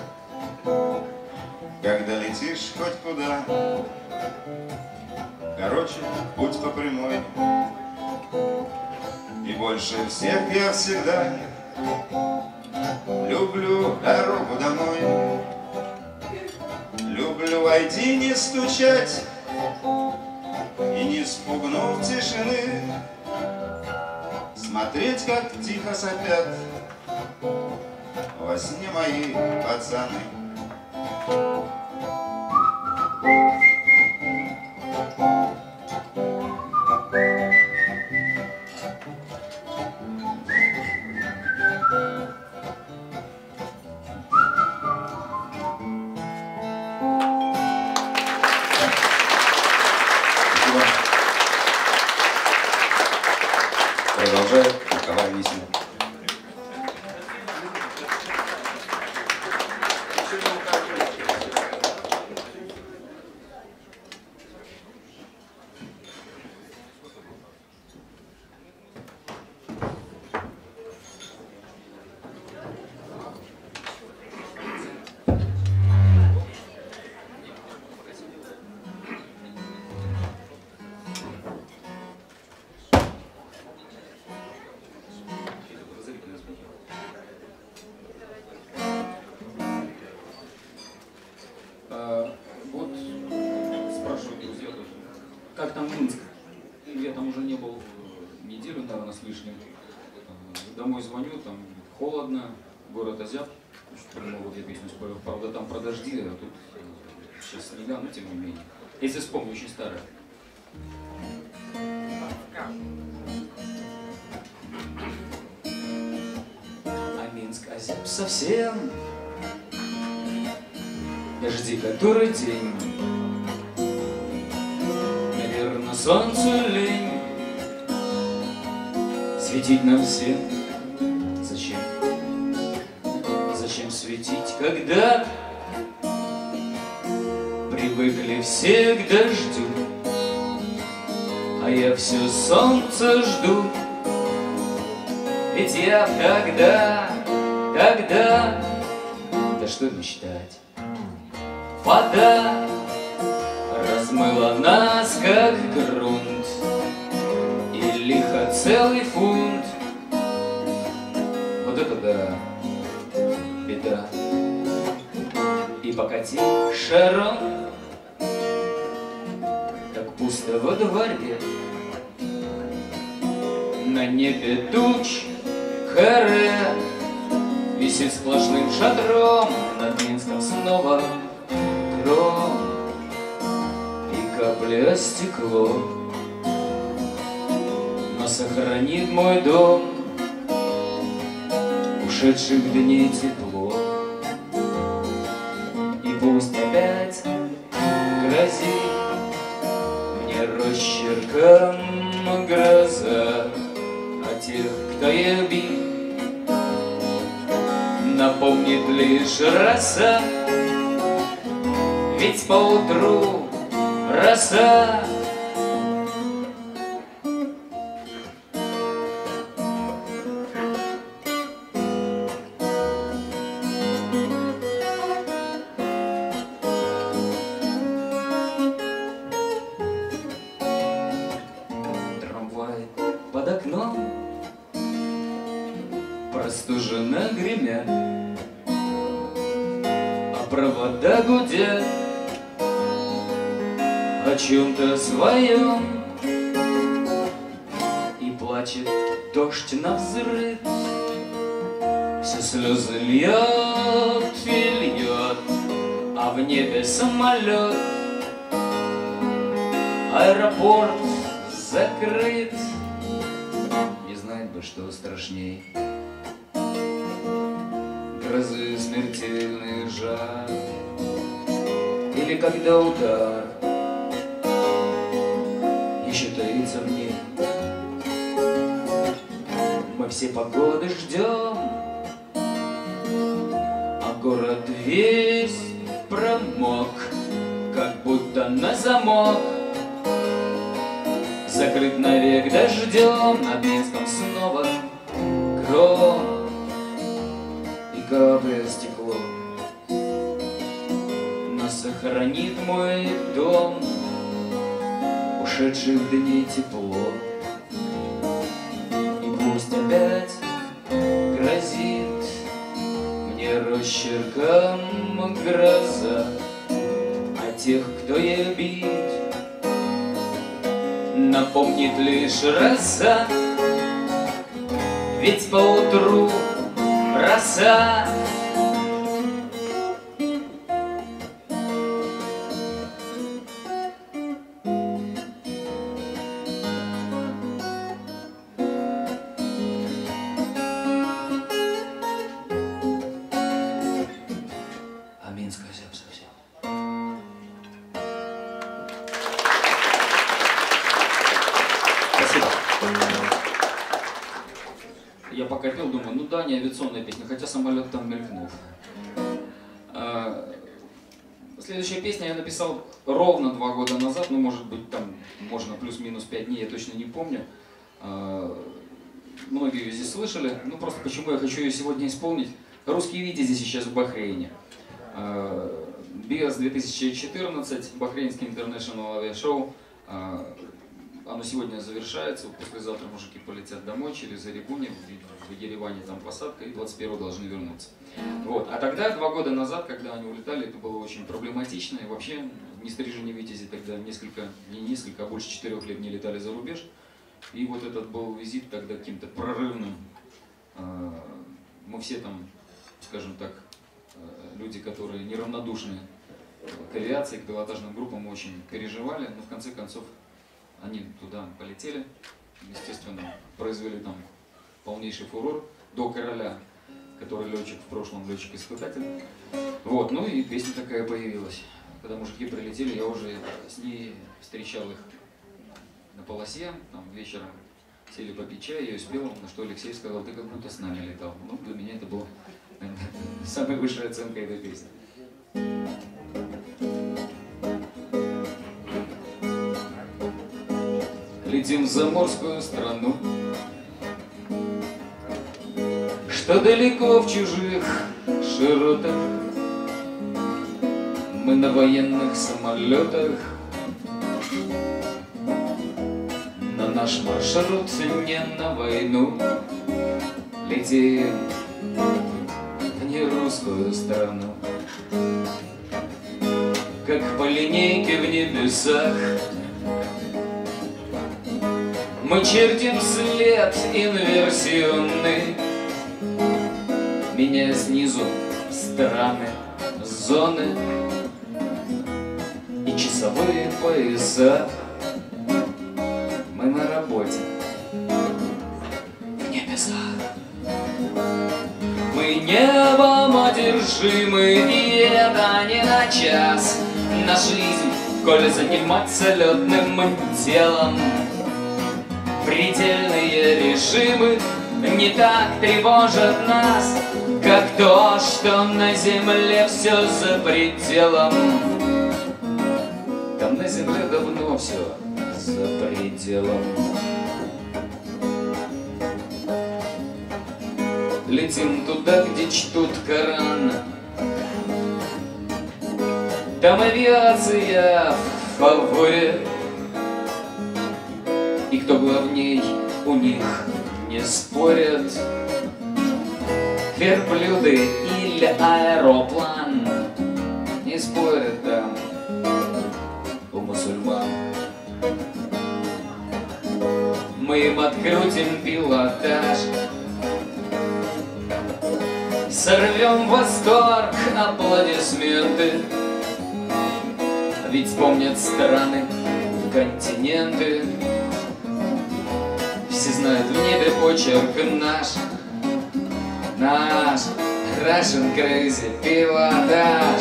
Когда летишь хоть куда, короче, путь по прямой. И больше всех я всегда люблю дорогу домой. Люблю войти, не стучать и не спугнув тишины, смотреть, как тихо сопят во сне мои пацаны. Продолжает Николай Анисимов. Вот спрашивают друзья тоже, как там Минск? Я там уже не был неделю, наверное, с лишним. Домой звоню, там холодно, город озяб. Вот я песню спою. Правда, там про дожди, а тут сейчас снега, но тем не менее. Если вспомню, очень старая. А Минск озяб совсем. Дожди, который день, наверное, солнцу лень светить нам всем. Зачем? Зачем светить, когда привыкли все к дождю, а я все солнце жду. Ведь я тогда, да что мечтать, вода размыла нас, как грунт, и лихо целый фунт. Вот это да, беда. И покати шаром, как пусто во дворе, на небе туч каре висит сплошным шатром, над Минском снова гром и капли о стекло. сохранит мой дом ушедших дней тепло. И пусть опять грозит мне росчерком гроза, а тех, кто я бил, напомнит лишь роса. Ведь поутру роса трамвай под окном простуженно гремят, а провода гудят о чем-то своем, и плачет дождь навзрыд, все слезы льет и льет, а в небе самолет. Аэропорт закрыт, не знает бы, что страшней грозы, смертельный жар, или когда удар еще таится в ней. Мы все погоды ждем, а город весь промок, как будто на замок. Закрыт навек дождем, над Минском снова гром и капля стекло. Но сохранит мой дом ушедших дней тепло. И пусть опять грозит мне росчерком гроза, а тех, кто ей бит, напомнит лишь роса. Ведь поутру роса а Минская совсем. Спасибо. Я пока пел, думаю, ну да, не авиационная песня, хотя самолет там мелькнул. Следующая песня я написал ровно 2 года назад, ну может быть там, можно плюс-минус 5 дней, я точно не помню. Многие ее здесь слышали, ну просто почему я хочу ее сегодня исполнить. Русские видите сейчас в Бахрейне. BIAS 2014, Бахрейнский International авиашоу. Оно сегодня завершается, послезавтра мужики полетят домой через Эребуни, в Ереване там посадка, и 21-го должны вернуться. Вот. А тогда, 2 года назад, когда они улетали, это было очень проблематично, и вообще ни стрижи, ни витязи тогда а больше 4 лет не летали за рубеж. И вот этот был визит тогда каким-то прорывным. Мы все там, скажем так, люди, которые неравнодушны к авиации, к пилотажным группам, очень переживали, но в конце концов они туда полетели, естественно, произвели там полнейший фурор до короля, который летчик в прошлом, летчик-испытатель. Вот, ну и песня такая появилась. Когда мужики прилетели, я уже с ней встречал их на полосе, там вечером сели попить чай, я ее спел, на что Алексей сказал: ты как будто с нами летал. Ну, для меня это была самая высшая оценка этой песни. Летим в заморскую страну, что далеко в чужих широтах. Мы на военных самолетах, но наш маршрут не на войну. Летим в нерусскую страну, как по линейке в небесах. Мы чертим след инверсионный, меняя снизу страны, зоны и часовые пояса. Мы на работе, одержимы, и это не на час. На жизнь, коли заниматься летным делом. Предельные режимы не так тревожат нас, как то, что на земле все за пределом. Там на земле давно все за пределом. Летим туда, где чтут Коран. Там авиация в фаворе, и кто главней у них не спорят. Верблюды или аэроплан не спорят там у мусульман. Мы им открутим пилотаж, сорвем восторг, аплодисменты. Ведь помнят страны, континенты. Все знают в небе почерк наш, наш Russian Crazy пилотаж.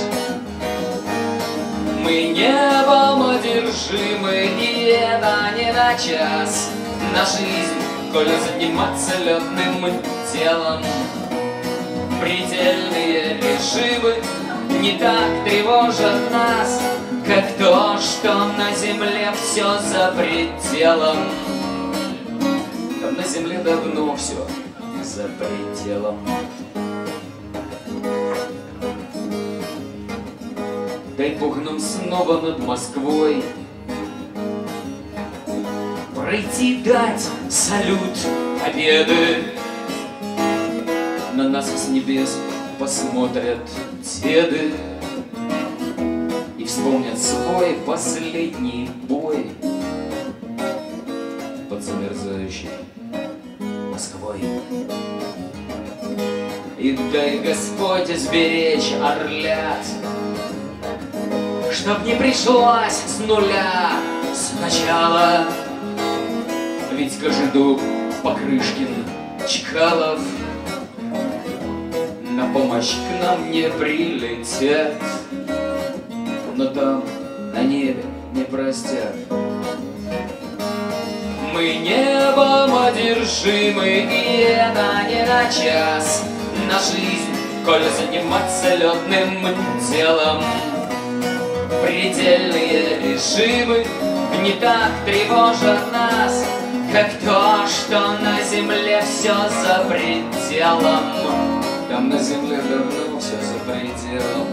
Мы небом одержимы, и это не на час. На жизнь, коли заниматься летным делом. Предельные режимы не так тревожат нас, как то, что на земле все за пределом. Там на земле давно все за пределом. Дай Бог нам снова над Москвой пройти, дать салют победы. На нас с небес посмотрят деды и вспомнят свой последний бой под замерзающей Москвой. И дай Господь сберечь орлят, чтоб не пришлось с нуля сначала. Ведь Кожедуб, Покрышкин, Чкалов на помощь к нам не прилетят, но там на небе не простят. Мы небом одержимы, и это не на час. На жизнь, коли заниматься летным делом. Предельные режимы не так тревожат нас, как то, что на земле все за пределом. Там на земле давно все за пределом.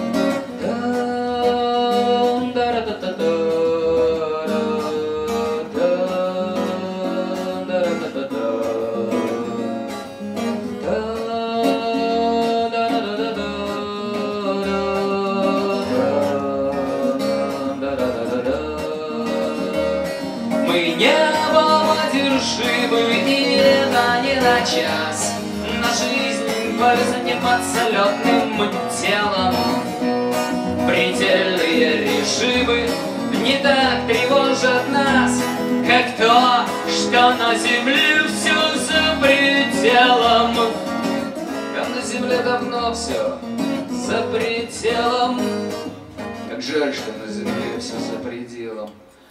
Мы небом одержимы, и это не на час. На жизнь, коли заниматься летным делом. Предельные режимы не так тревожат нас, как то, что на земле все за пределом. Там на земле давно все за пределом. Как жаль, что на земле все за пределом.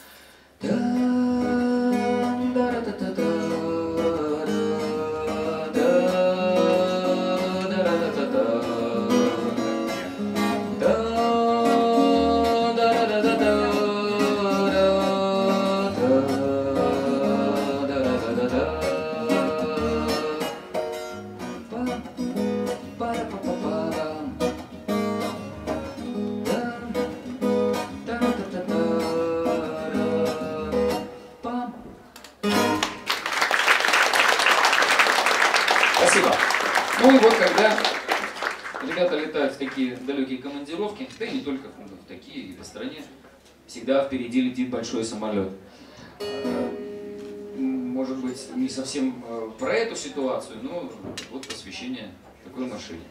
Спасибо. Ну и вот когда ребята летают в такие далекие командировки, да и не только в такие, и по стране, всегда впереди летит большой самолет. Может быть, не совсем про эту ситуацию, но вот посвящение такой машине.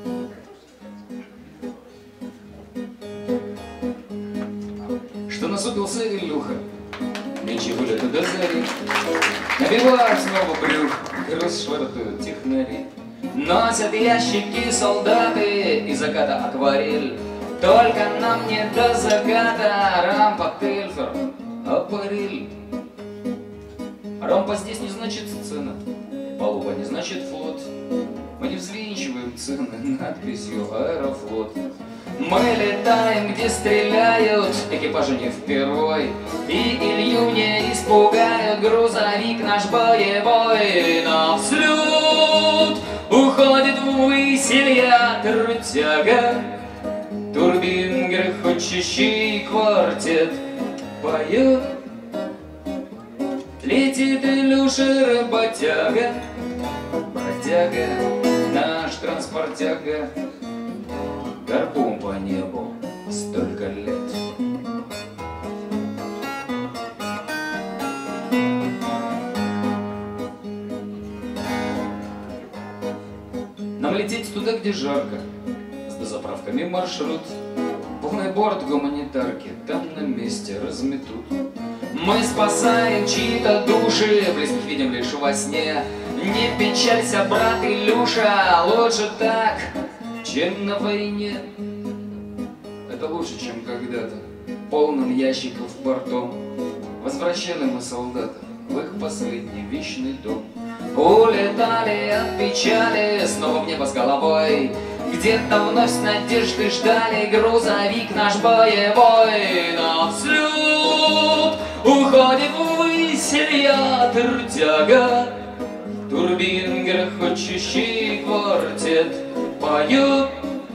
Что насупился Илюха, ничего лето до зари, набивают снова брюх, груз швартуют технари. Носят ящики солдаты и заката акварель. Только нам не до заката рампа, тельфер, аппарель. Рампа здесь не значит сцена, палуба не значит флот. Мы не взвинчиваем цены надписью «Аэрофлот». Мы летаем, где стреляют, экипажи не впервой. И Илью не испугают, грузовик наш боевой. На взлет уходит ввысь Илья Трутяга. Турбин грохочущий квартет поет. Летит Илюша работяга, бродяга, наш транспортяга. Горбом по небу столько лет. Нам лететь туда, где жарко, с дозаправками маршрут. Полный борт гуманитарки там на месте разметут. Мы спасаем чьи-то души, близких видим лишь во сне. Не печалься, брат Илюша, лучше так, чем на войне. Это лучше, чем когда-то полным ящиков бортом возвращали мы солдатов в их последний вечный дом. Улетали от печали снова в небо с головой. Где-то вновь с надеждой ждали грузовик наш боевой. На взлет уходит ввысь Илья Трутяга. Турбин грохочущий квартет поет.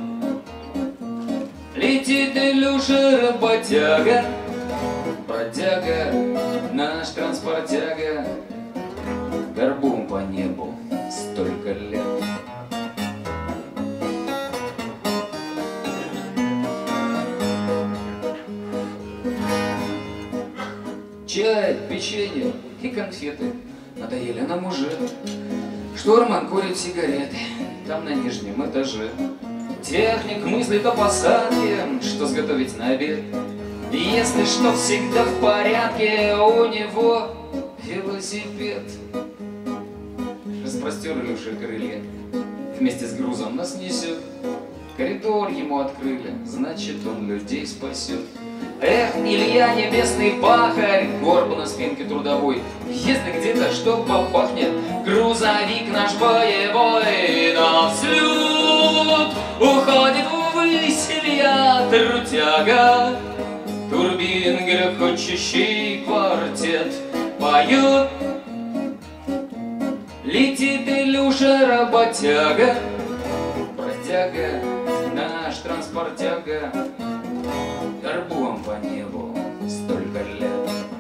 Летит Илюша работяга, бродяга, наш транспортяга. Горбом по небу столько лет. Чай, печенье и конфеты надоели нам уже. Штурман курит сигареты там на нижнем этаже. Техник мыслит о посадке, что сготовить на обед. Если что, всегда в порядке, у него велосипед. Распростер Илюша крылья, вместе с грузом нас несет. Коридор ему открыли, значит, он людей спасет. Эх, Илья, небесный пахарь, горбу на спинке трудовой. Если где-то что попахнет, грузовик наш боевой. На взлет уходит ввысь Илья Трутяга. Турбин грохочущий квартет поет. Летит Илюша работяга, бродяга, наш транспортяга. Горбом по небу столько лет.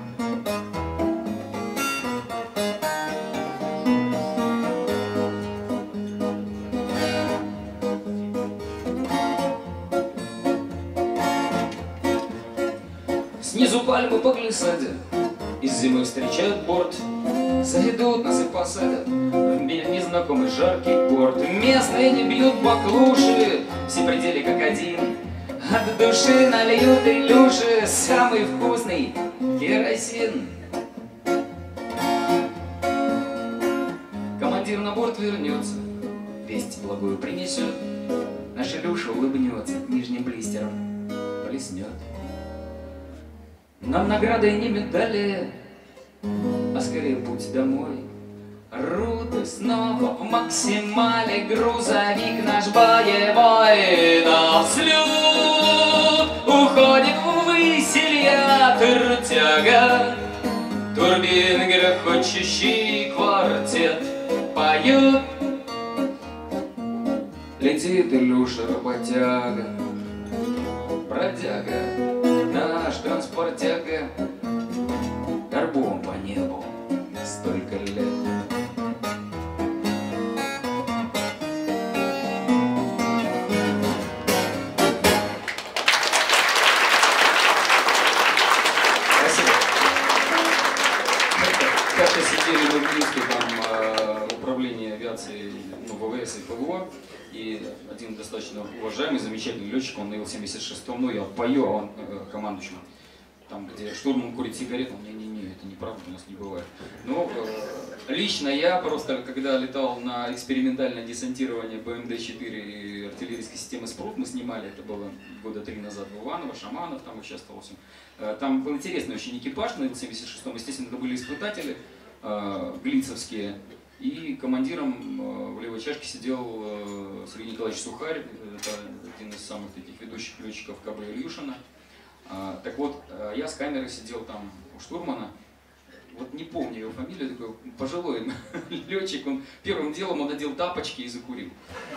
Снизу пальмы по глиссаде, из зимы встречают борт. Заведут нас и посадят в незнакомый жаркий порт. Местные не бьют баклуши, все пределы как один. От души нальют Илюши самый вкусный керосин. Командир на борт вернется, весть благую принесет. Наш Илюша улыбнется, нижним блистером блеснет. Нам награды не медали, а скорее путь домой. Руты снова в максимале, грузовик наш боевой. На взлет уходит ввысь Илья Трутяга. Турбин грохочущий квартет поет. Летит Илюша работяга, бродяга, наш транспортяга. Горбом по небу столько лет. Спасибо. Как-то сидели мы в Минске, там управление авиации, ВВС и ПВО, и один достаточно уважаемый, замечательный летчик, он на Ил-76, ну я пою, а он командующим. Там, где штурман курит сигарету, не-не-не, это неправда, у нас не бывает. Но Лично я просто, когда летал на экспериментальное десантирование БМД-4 и артиллерийской системы «Спрут», мы снимали, это было года 3 назад в Иваново, Шаманов там участвовал. Там был интересный очень экипаж на Ил-76, естественно, это были испытатели глицевские, и командиром в левой чашке сидел Сергей Николаевич Сухарь, это один из самых таких ведущих летчиков КБ Ильюшина. Так вот, я с камерой сидел там у штурмана. Вот не помню его фамилию, такой пожилой летчик, он первым делом он надел тапочки и закурил.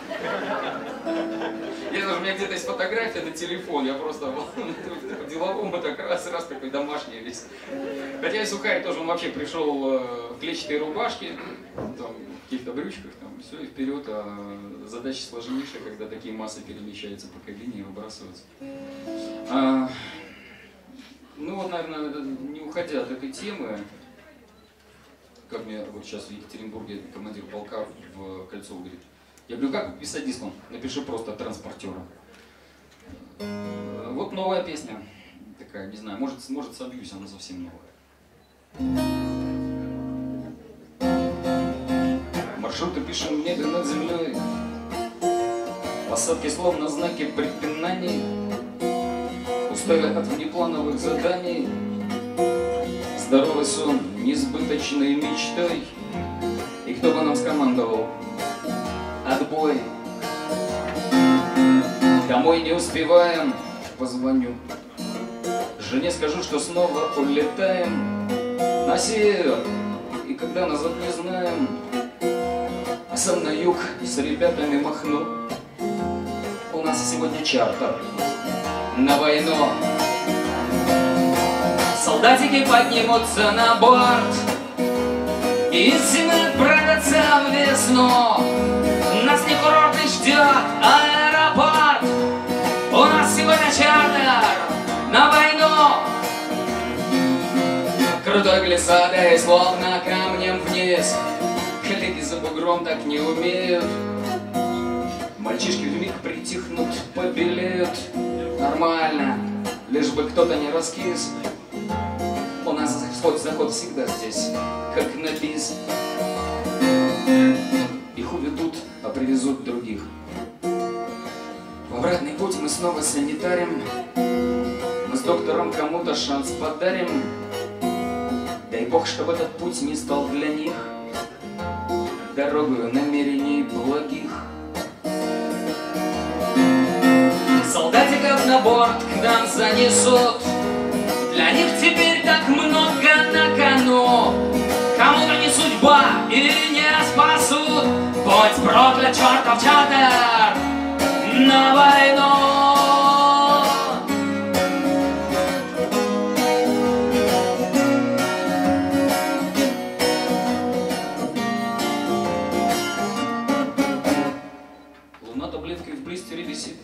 Я даже, у меня где-то есть фотография на телефон, я просто по-деловому так раз такой домашний весь. Хотя и Сухарь тоже, он вообще пришел в клетчатой рубашке, там, в каких-то брючках, там, все, и вперед, а задача сложнейшая, когда такие массы перемещаются по кабине и выбрасываются. Ну вот, наверное, не уходя от этой темы, как мне вот сейчас в Екатеринбурге командир полка в Кольцово говорит, я говорю, как писать диск? Он, напиши просто «Транспортера». Вот новая песня такая, не знаю, может собьюсь, она совсем новая. Маршруты пишем в небе над землей, посадки словно знаки препинаний, устали от внеплановых заданий. Здоровый сон несбыточной мечтой. И кто бы нам скомандовал? Отбой. Домой не успеваем, позвоню. Жене скажу, что снова улетаем на север. И когда назад не знаем, а сам на юг с ребятами махну. У нас сегодня чартер на войну. Солдатики поднимутся на борт и из зимы отправятся в весну. Нас не курорт и ждет аэропорт. У нас сегодня чартер на войну. Крутой глиссадой, словно камнем вниз. Коллеги за бугром так не умеют. Мальчишки вмиг притихнут, побелеют. Нормально, лишь бы кто-то не раскис. У нас вход-заход всегда здесь, как на бис. Их уведут, а привезут других. В обратный путь мы снова санитарим. Мы с доктором кому-то шанс подарим. Дай Бог, чтобы этот путь не стал для них дорогою намерений благих. Солдатиков на борт к нам занесут. Для них теперь так много на кону. Кому-то не судьба и не спасут. Будь проклят, чертов чартер на войну. Луна таблеткой в блистере висит.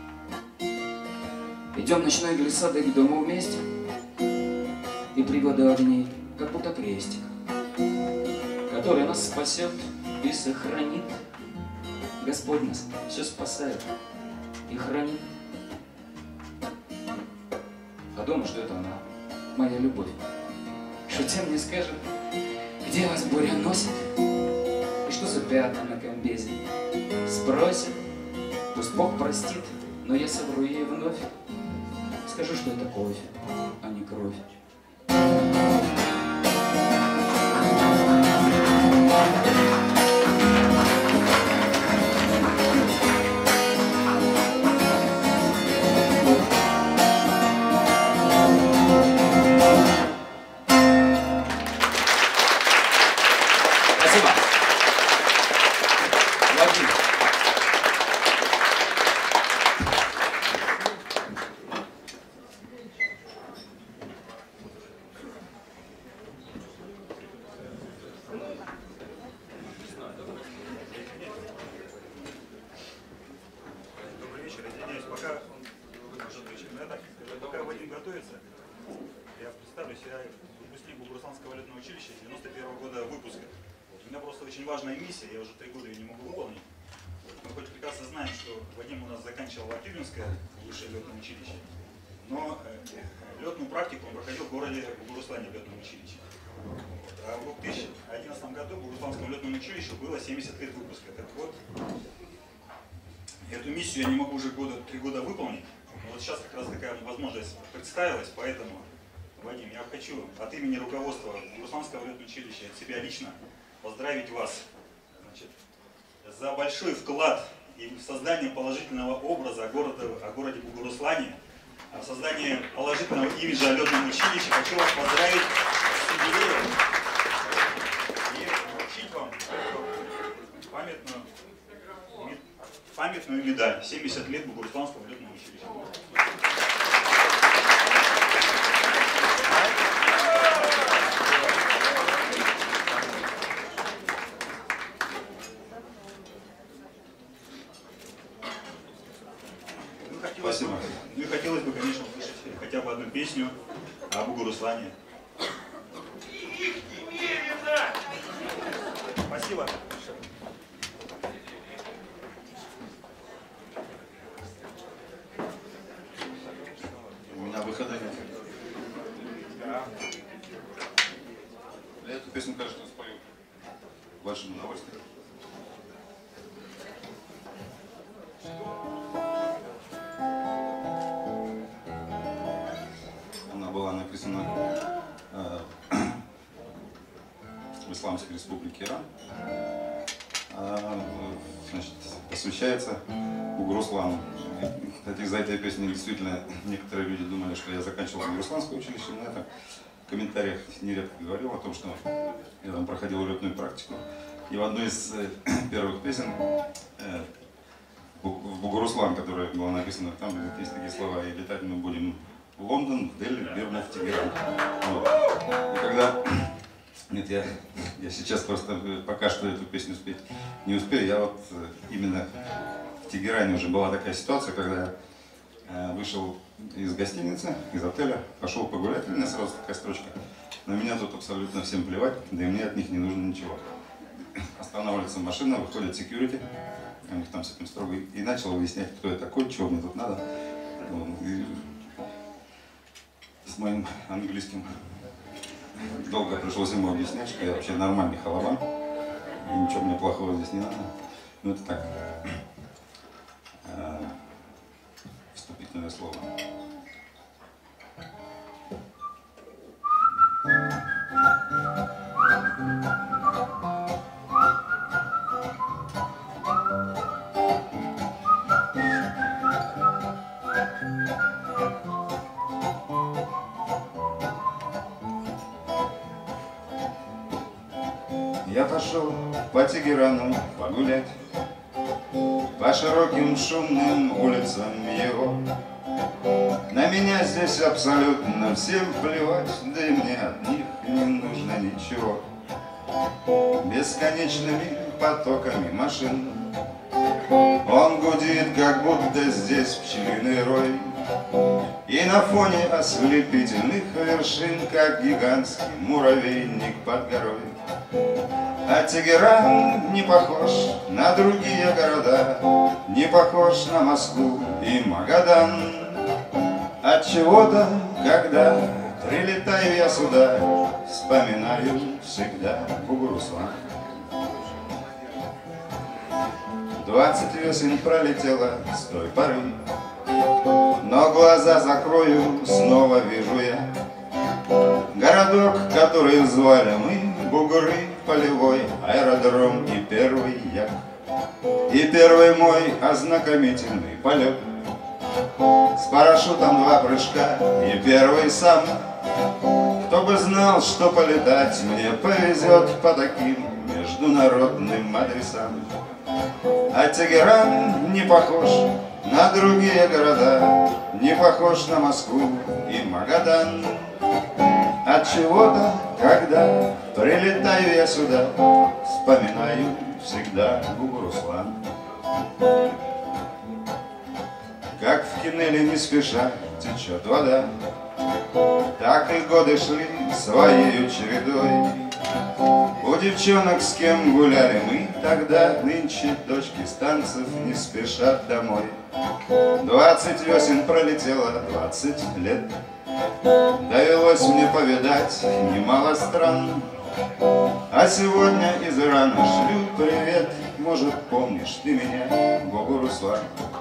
Идем ночной глиссадой к дому вместе. И привода огней, как будто крестик, который нас спасет и сохранит. Господь нас все спасает и хранит. Подумал, что это она, моя любовь. Шутя мне скажет, где вас буря носит, и что за пятна на комбезе. Спросит, пусть Бог простит, но я совру ей вновь. Скажу, что это кофе, а не кровь. Спасибо. Владимир. Пока Вадим готовится, я представлюсь, я выпускник Бугурусланского летного училища 91-го года выпуска. У меня просто очень важная миссия, я уже 3 года ее не могу выполнить. Мы хоть прекрасно знаем, что Вадим у нас заканчивал Артюбинское высшее летное училище, но летную практику он проходил в городе Бугуруслане в летном училище. А в 2011 году училищу было 70 лет выпуска. Так вот, эту миссию я не могу уже 3 года выполнить. Но вот сейчас как раз такая возможность представилась, поэтому, Вадим, я хочу от имени руководства Бугурусланского валютного училища, от себя лично поздравить вас, значит, за большой вклад и в создание положительного образа о городе Бугуруслане, о создании положительного имиджа о летном училище. Хочу вас поздравить с юбилеем и вручить вам памятную медаль 70 лет Бугурусланского летного училища. Спасибо. Ну и хотелось бы, конечно, услышать хотя бы одну песню о Бугуруслане. Спасибо. У меня выхода нет. Я эту песню, конечно, спою с большим удовольствием. Она была написана в Исламской Республике Иран. Значит, посвящается Бугуруслану. Кстати, за этой песней действительно некоторые люди думали, что я заканчивал Бугурусланское училище, но это в комментариях нередко говорил о том, что я там проходил летную практику. И в одной из первых песен в Бугуруслан, которая была написана, там есть такие слова: и летать мы будем в Лондон, в Дели, в Бирму, в Тегеран. Вот. И когда... Нет, я сейчас просто пока что эту песню спеть не успею. Я вот именно в Тегеране уже была такая ситуация, когда я вышел из гостиницы, из отеля, пошел погулять, и у меня сразу такая строчка: на меня тут абсолютно всем плевать, да и мне от них не нужно ничего. Останавливается машина, выходит security, у них там с этим строго, и начал выяснять, кто я такой, чего мне тут надо. И с моим английским долго пришлось ему объяснять, что я вообще нормальный халаван, и ничего мне плохого здесь не надо. Ну это так, вступительное слово. Я пошел по Тегерану погулять, по широким шумным улицам его. На меня здесь абсолютно всем плевать, да и мне от них не нужно ничего. Бесконечными потоками машин он гудит, как будто здесь пчелиный рой. И на фоне ослепительных вершин, как гигантский муравейник под горой. А Тегеран не похож на другие города, не похож на Москву и Магадан. Отчего-то, когда прилетаю я сюда, вспоминаю всегда Бугуруслан. 20 весен пролетело с той поры, но глаза закрою, снова вижу я городок, который звали мы Бугры, полевой аэродром и первый як, и первый мой ознакомительный полет. С парашютом 2 прыжка и первый сам. Кто бы знал, что полетать мне повезет по таким международным адресам. А Тегеран не похож на другие города, не похож на Москву и Магадан. Отчего-то, когда прилетаю я сюда, вспоминаю всегда Бугуруслан. Как в кинеле не спеша течет вода, так и годы шли своей чередой. У девчонок, с кем гуляли мы тогда, нынче дочки с танцев не спешат домой. 20 весен пролетело, 20 лет. Довелось мне повидать немало стран, А сегодня из Ирана шлю привет. Может, помнишь ты меня, Гогу Руслан?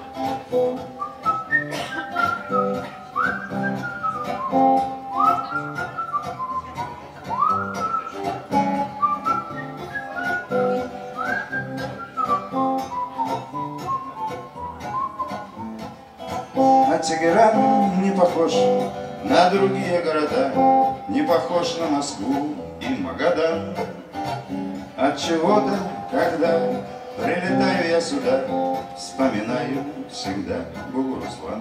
А Тегеран не похож на другие города, не похож на Москву и Магадан. От чего-то, когда прилетаю я сюда, вспоминаю всегда Гогу Руслан.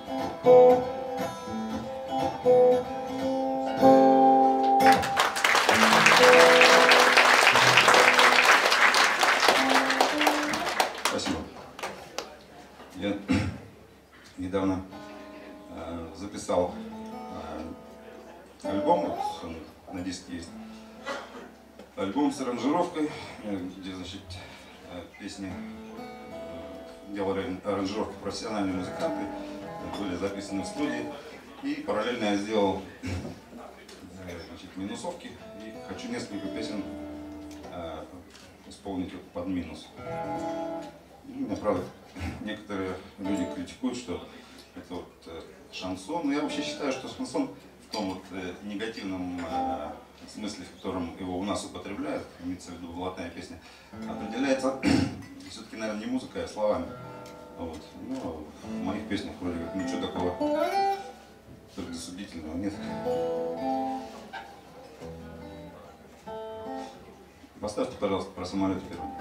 Спасибо. Я недавно записал альбом, вот он на диске есть. Альбом с аранжировкой, где, значит, песни делали аранжировки профессиональные музыканты, были записаны в студии. И параллельно я сделал, значит, минусовки и хочу несколько песен исполнить вот под минус. Меня, правда, некоторые люди критикуют, что это вот шансон. Но я вообще считаю, что шансон в том вот негативном смысле, в котором его у нас употребляют, имеется в виду блатная песня, определяется все-таки, наверное, не музыкой, а словами. Вот. Но в моих песнях вроде как ничего такого предосудительного нет. Поставьте, пожалуйста, про самолет первым.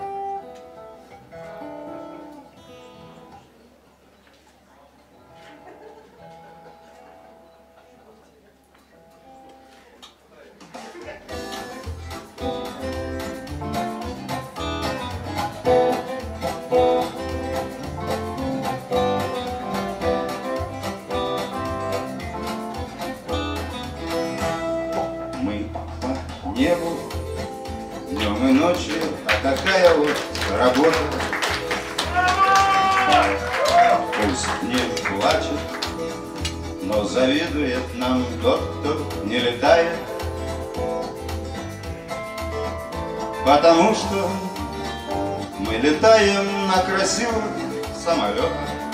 Небу днем и ночью, а такая вот работа. Пусть не плачет, но завидует нам тот, кто не летает, потому что мы летаем на красивых самолетах,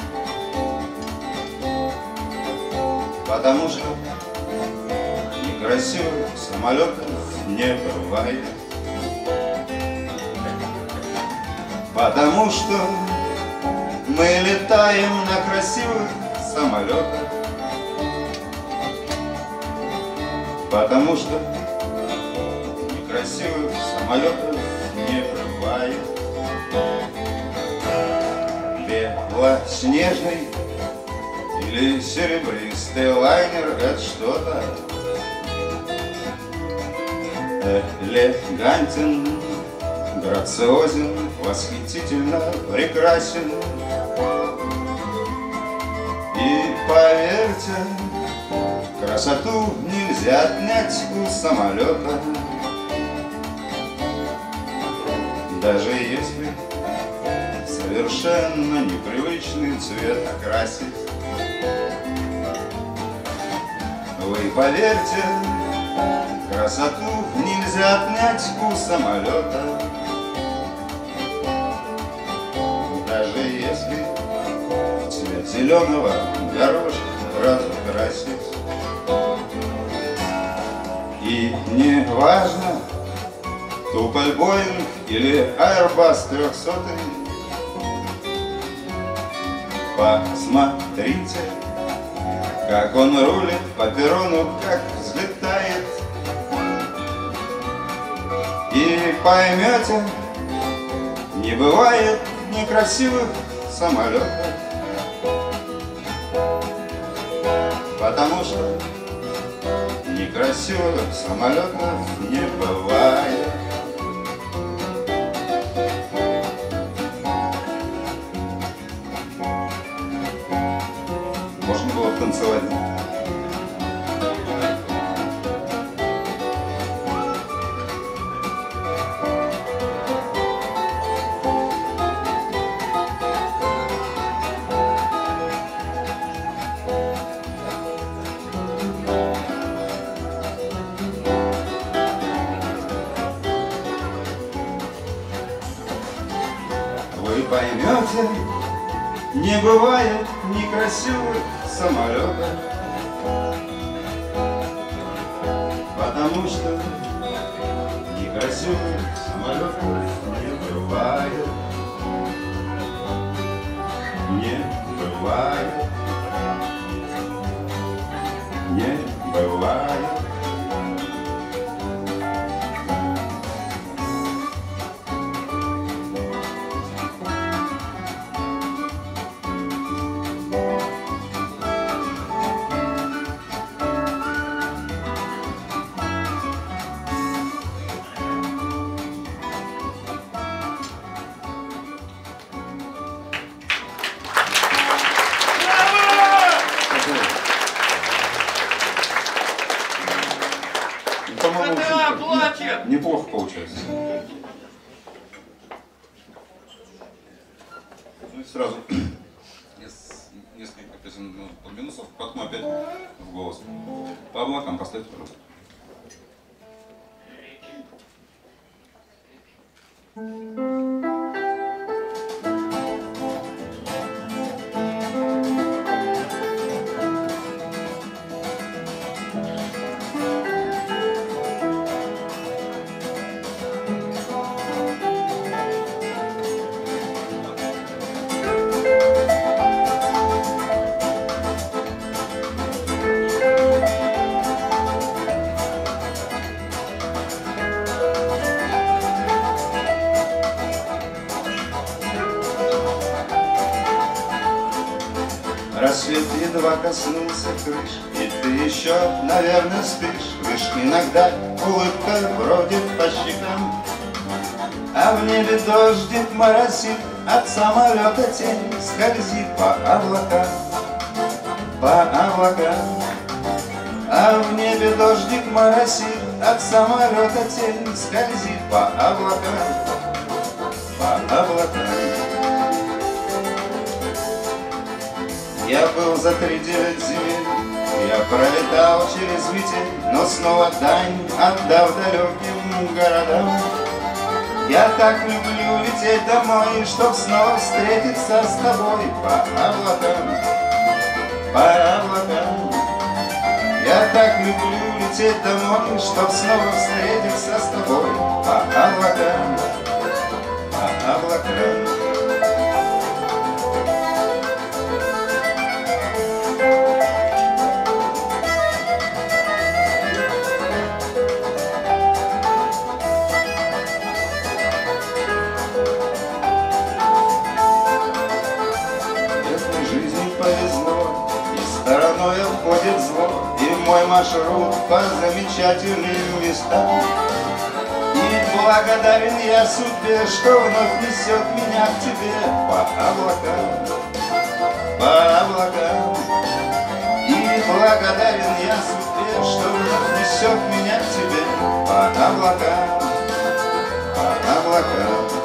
потому что некрасивых самолетов не бывает, потому что мы летаем на красивых самолетах, потому что некрасивых самолетов не бывает. Белоснежный или серебристый лайнер — это что-то. Элегантен, грациозен, восхитительно прекрасен. И поверьте, красоту нельзя отнять у самолета, даже если совершенно непривычный цвет окрасить. Вы поверьте, красоту нельзя отнять у самолета, даже если цвет зеленого горошка разукрасить. И не важно, Туполь Боинг или Airbus 300, посмотрите, как он рулит по перрону, как взлетает, и поймете, не бывает некрасивых самолетов, потому что некрасивых самолетов не бывает. Можно было танцевать. Вы поймете, не бывает некрасивых самолетов, потому что некрасивых самолетов не бывает. Не бывает. Не бывает. Неплохо получается. Ну и сразу несколько песен под минусов, потом опять в голос. По облакам поставьте, пожалуйста. Рассвет едва коснулся крыш, и ты еще, наверное, спишь. Лишь иногда улыбка бродит по щекам, а в небе дождик моросит, от самолета тень скользит по облакам, по облакам. А в небе дождик моросит, от самолета тень скользит по облакам, по облакам. Я был за 3-9 земель, я пролетал через метель, но снова дань отдав далеким городам. Я так люблю лететь домой, чтоб снова встретиться с тобой по облакам, по облакам. Я так люблю лететь домой, чтоб снова встретиться с тобой по облакам, по облакам. Ходит зло, и мой маршрут по замечательным местам. И благодарен я судьбе, что вновь несет меня к тебе по облакам, по облакам. И благодарен я судьбе, что вновь несет меня к тебе по облакам, по облакам.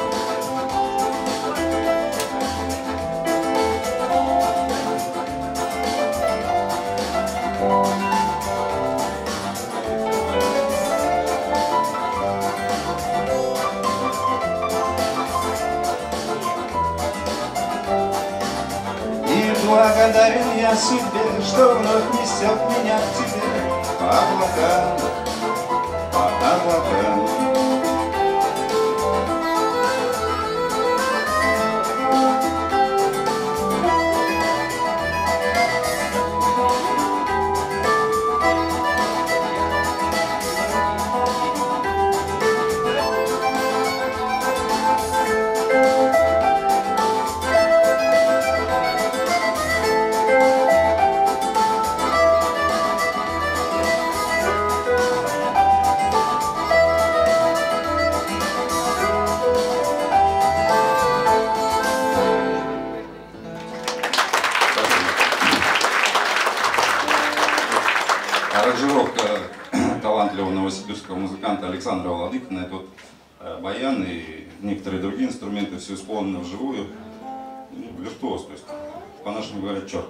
Благодарен я судьбе, что вновь несет меня к тебе по облакам, по облакам. Аранжировка талантливого новосибирского музыканта Александра Владыкина. Это вот баян и некоторые другие инструменты, все исполнено вживую. Ну, виртуоз, то есть, по-нашему говорят, черт.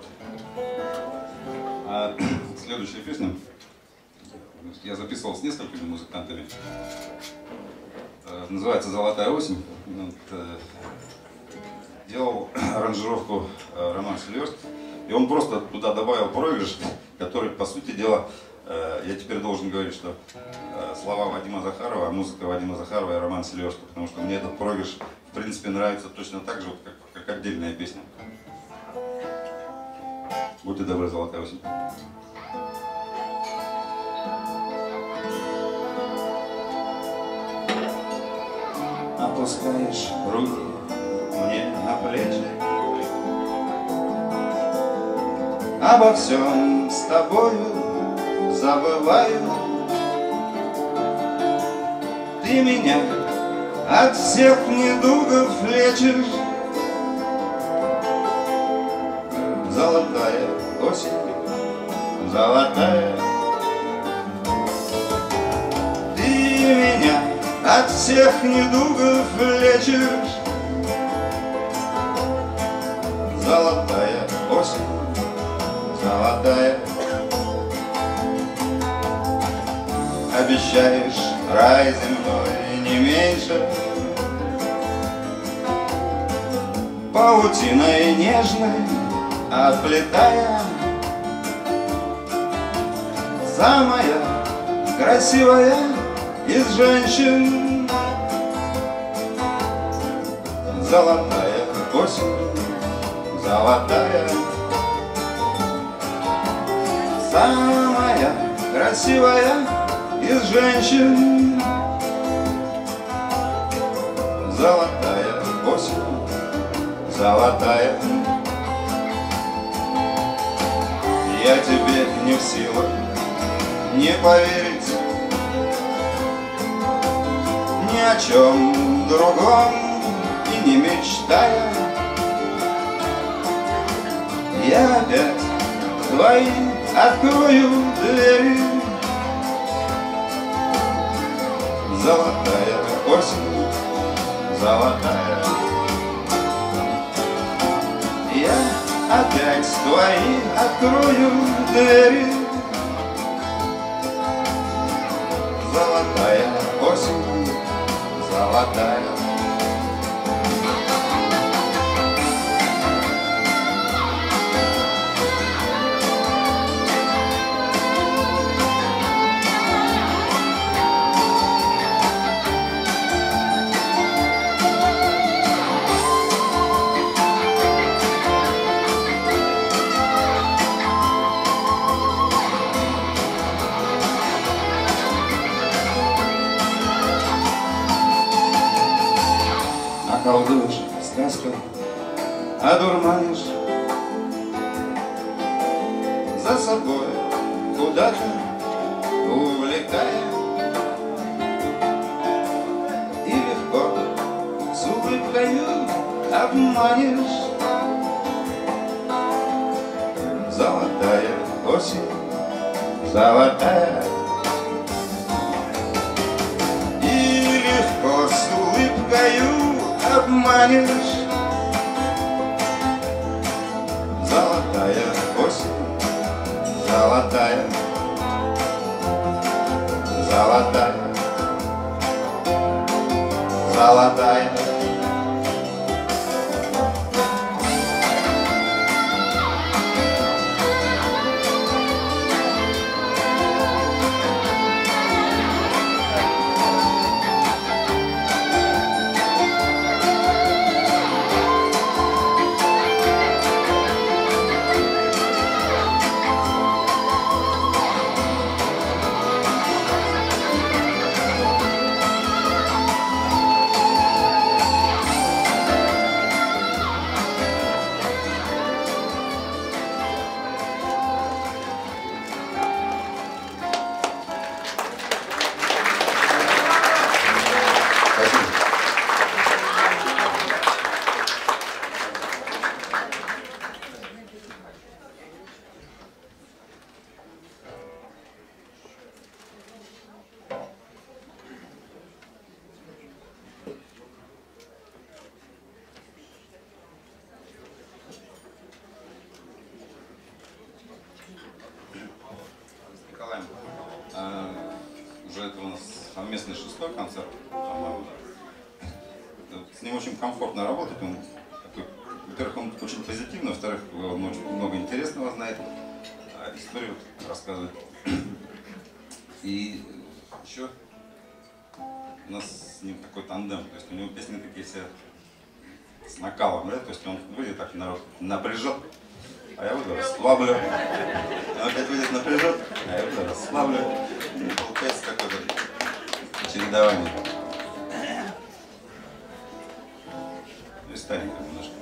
А следующая песня я записывал с несколькими музыкантами. Называется «Золотая осень». Вот, делал аранжировку Роман Сильверстов, и он просто туда добавил проигрыш, который, по сути дела, я теперь должен говорить, что слова Вадима Захарова, а музыка Вадима Захарова и Роман Сильверстов, потому что мне этот проигрыш, в принципе, нравится точно так же, вот, как отдельная песня. Будьте добры, золотая осень. Опускаешь руки мне на плечи, обо всем с тобою забываю. Ты меня от всех недугов лечишь. Золотая осень, золотая, ты меня от всех недугов лечишь. Золотая осень, золотая, обещаешь рай земной не меньше. Паутиной нежной оплетая, самая красивая из женщин. Золотая осень, золотая, самая красивая из женщин. Золотая осень, золотая, я тебе не в силах не поверить ни о чем другом и не мечтая. Я опять твои открою двери. Золотая осень, золотая, я опять твои открою двери. Золотая осень, золотая. Околдуешь сказкой, одурманишь, за собой куда-то увлекая, и легко с улыбкою обманешь. Золотая осень, золотая, и легко с улыбкою обманешь. Золотая осень, золотая, золотая, золотая. Николаем, уже это у нас совместный 6-й концерт, по-моему. С ним очень комфортно работать, он такой во-первых, он очень позитивный, во-вторых, он очень много интересного знает, а историю рассказывает. И еще у нас с ним такой тандем, то есть у него песни такие все с накалом, да? То есть он выйдет так, народ напряжет, а я выйду расслаблю. Он опять выйдет напряжет, а я выйду расслаблю. И получается какое-то чередование. Ну и старенько немножко.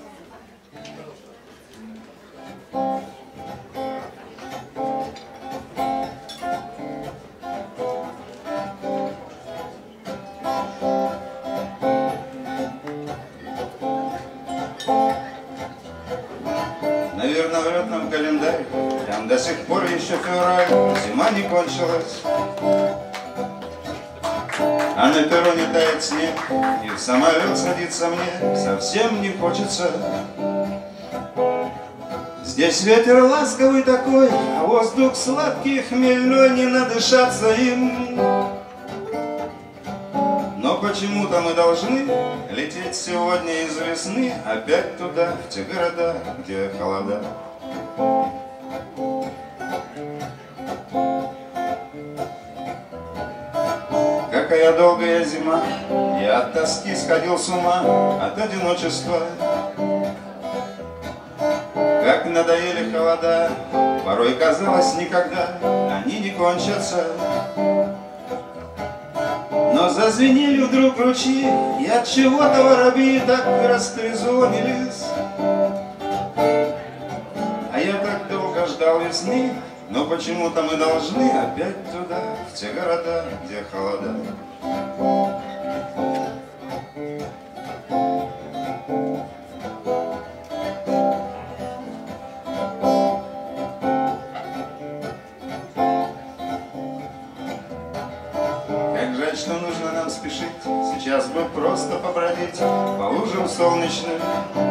Наверное, врет нам календарь, там до сих пор еще февраль, зима не кончилась. А на перроне тает снег, и в самолет садиться мне совсем не хочется. Здесь ветер ласковый такой, а воздух сладкий, хмельной, не надышаться им. Но почему-то мы должны лететь сегодня из весны опять туда, в те города, где холода. Какая долгая зима, я от тоски сходил с ума, от одиночества. Как надоели холода, порой казалось никогда они не кончатся. Но зазвенели вдруг ручьи, и от чего-то воробьи так растрезвонились. А я так долго ждал весны, но почему-то мы должны опять туда, в те города, где холода. Что нужно нам спешить, сейчас бы просто побродить по лужам солнечным,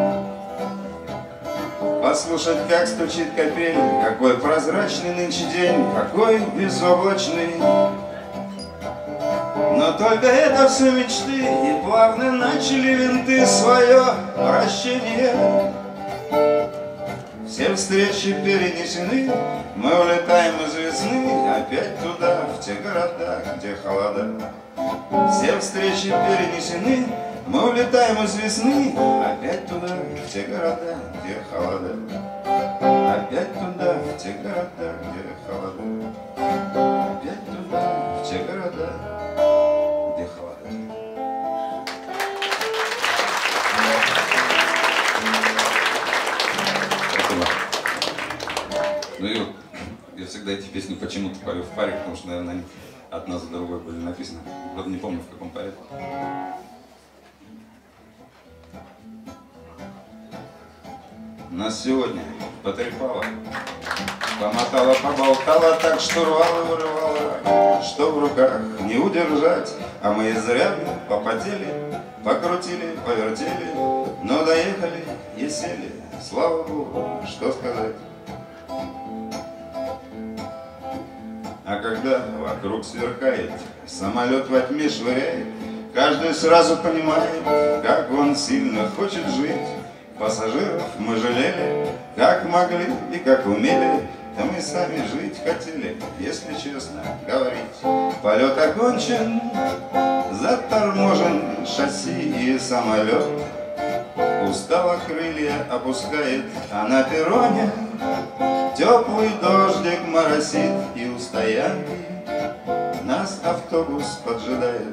послушать, как стучит капель, какой прозрачный нынче день, какой безоблачный. Но только это все мечты, и плавно начали винты свое вращение. Все встречи перенесены, мы улетаем из весны опять туда, в те города, где холода. Все встречи перенесены, мы улетаем из весны опять туда, в те города, где холода. Опять туда, в те города, где холода. Опять туда, в те города, где холода. Ну и вот, я всегда эти песни почему-то пою в паре, потому что, наверное, они одна за другой были написаны. Правда, не помню, в каком порядке. Нас сегодня потрепало, помотала, поболтала, так что рвала, вырывала, что в руках не удержать. А мы изрядно попотели, покрутили, повертели, но доехали и сели, слава Богу, что сказать. А когда вокруг сверкает, самолет во тьме швыряет, каждый сразу понимает, как он сильно хочет жить. Пассажиров мы жалели, как могли и как умели, да мы сами жить хотели, если честно говорить. Полет окончен, заторможен шасси и самолет. Устало крылья опускает, а на перроне теплый дождик моросит, и у стоянки нас автобус поджидает.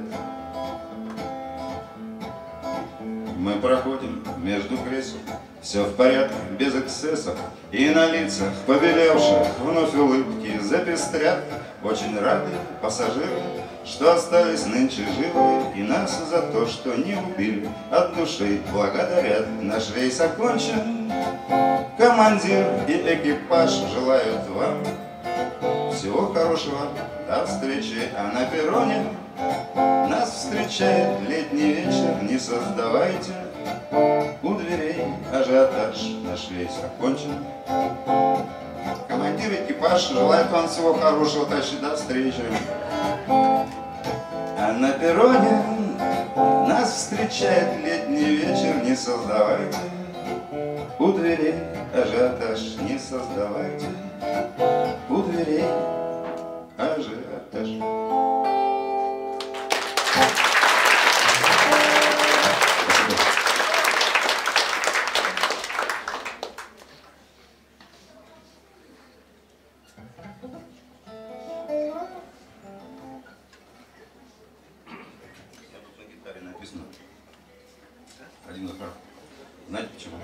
Мы проходим между кресел, все в порядке, без эксцессов, и на лицах побелевших вновь улыбки запестрят. Очень рады пассажиры, что остались нынче живы, и нас за то, что не убили, от души благодарят. Наш рейс окончен, командир и экипаж желают вам всего хорошего, до встречи. А на перроне нас встречает летний вечер, не создавайте у дверей ажиотаж. Наш рейс окончен, командир и экипаж желают вам всего хорошего, товарищи, до встречи. А на перроне нас встречает летний вечер, не создавайте У дверей ажиотаж не создавайте, у дверей ажиотаж. Написано один аккорд. Знаете почему?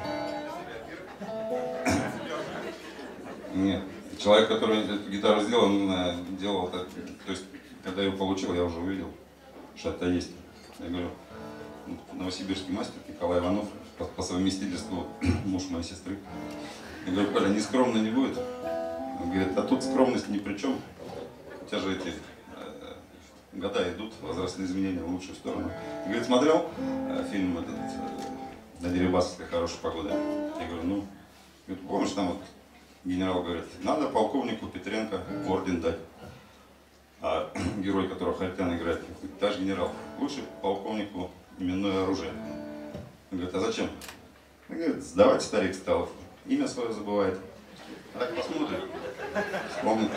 Нет. Человек, который эту гитару сделал, он делал это. То есть, когда я его получил, я уже увидел, что это есть. Я говорю, новосибирский мастер Николай Иванов, по совместительству муж моей сестры. Я говорю, Коля, не скромно не будет? Он говорит, а тут скромность ни при чем. У тебя же эти года идут, возрастные изменения в лучшую сторону. И, говорит, смотрел фильм этот «На Дерибасовской хорошая погода». Я говорю, ну, говорит, помнишь, там вот генерал говорит, надо полковнику Петренко орден дать. А герой, которого Харитян играет, говорит, даже генерал, лучше полковнику именное оружие. Он говорит, а зачем? Он говорит, сдавать старик стал, имя свое забывает. А так посмотрим, вспомнит.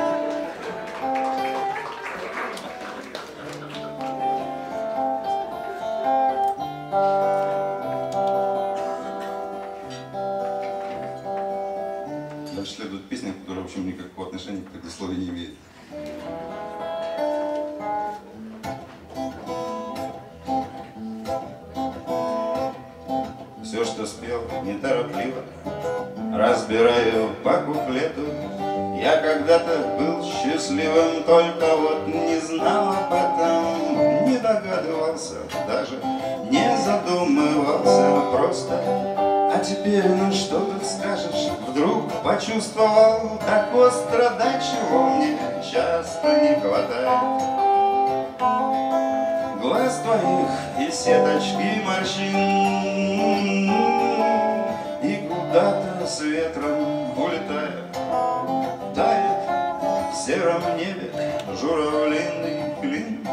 Дальше следует песня, которая, в общем, никакого отношения к предисловию не имеет. Все, что спел, неторопливо разбираю по куплету. Я когда-то был счастливым, только вот не знал об этом, не догадывался, даже не задумывался просто. А теперь, ну что тут скажешь, вдруг почувствовал, так остро, до чего мне часто не хватает. Глаз твоих и сеточки морщин, и куда-то с ветром улетая, тает в сером небе журавлиный клин.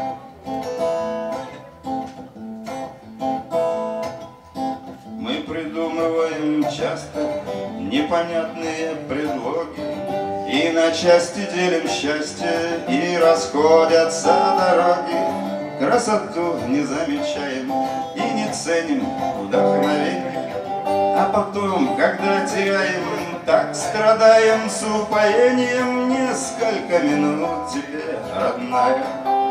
Мы придумываем часто непонятные предлоги, и на части делим счастье, и расходятся дороги. Красоту не замечаем и не ценим вдохновение, а потом, когда теряем, так страдаем с упоением. Несколько минут тебе, родная,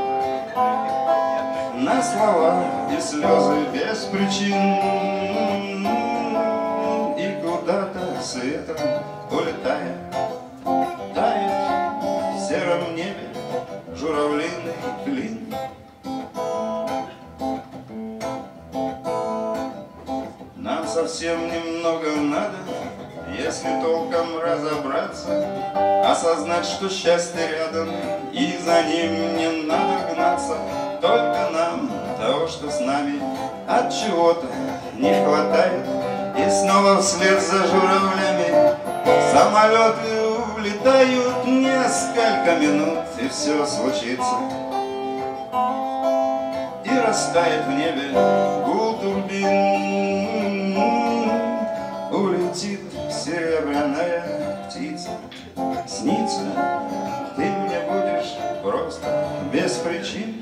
на слова и слезы без причин, и куда-то с ветром улетая, тает в сером небе журавлиный клин. Нам совсем немного надо, если толком разобраться, осознать, что счастье рядом, и за ним не надо гнаться. Только нам того, что с нами от чего-то не хватает. И снова вслед за журавлями самолеты улетают. Несколько минут, и все случится, и растает в небе гул турбин. Улетит серебряная птица, снится, ты мне будешь просто без причин.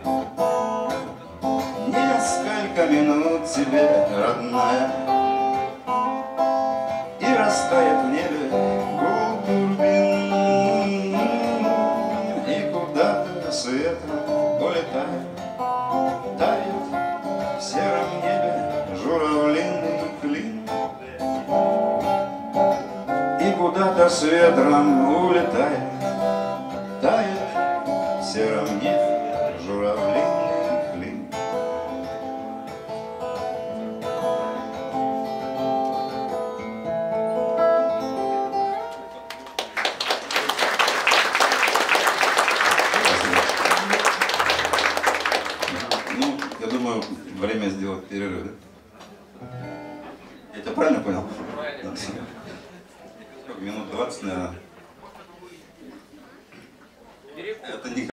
Несколько минут тебе, родная, и растает в небе гул турбин, и куда-то с ветром улетает, тает в сером небе журавлиный клин. И куда-то с ветром улетает, тает в сером небе журавлиный клин. Ну, я думаю, время сделать перерыв, да? Я тебя правильно понял? Правильно. Минут 20, наверное. Это не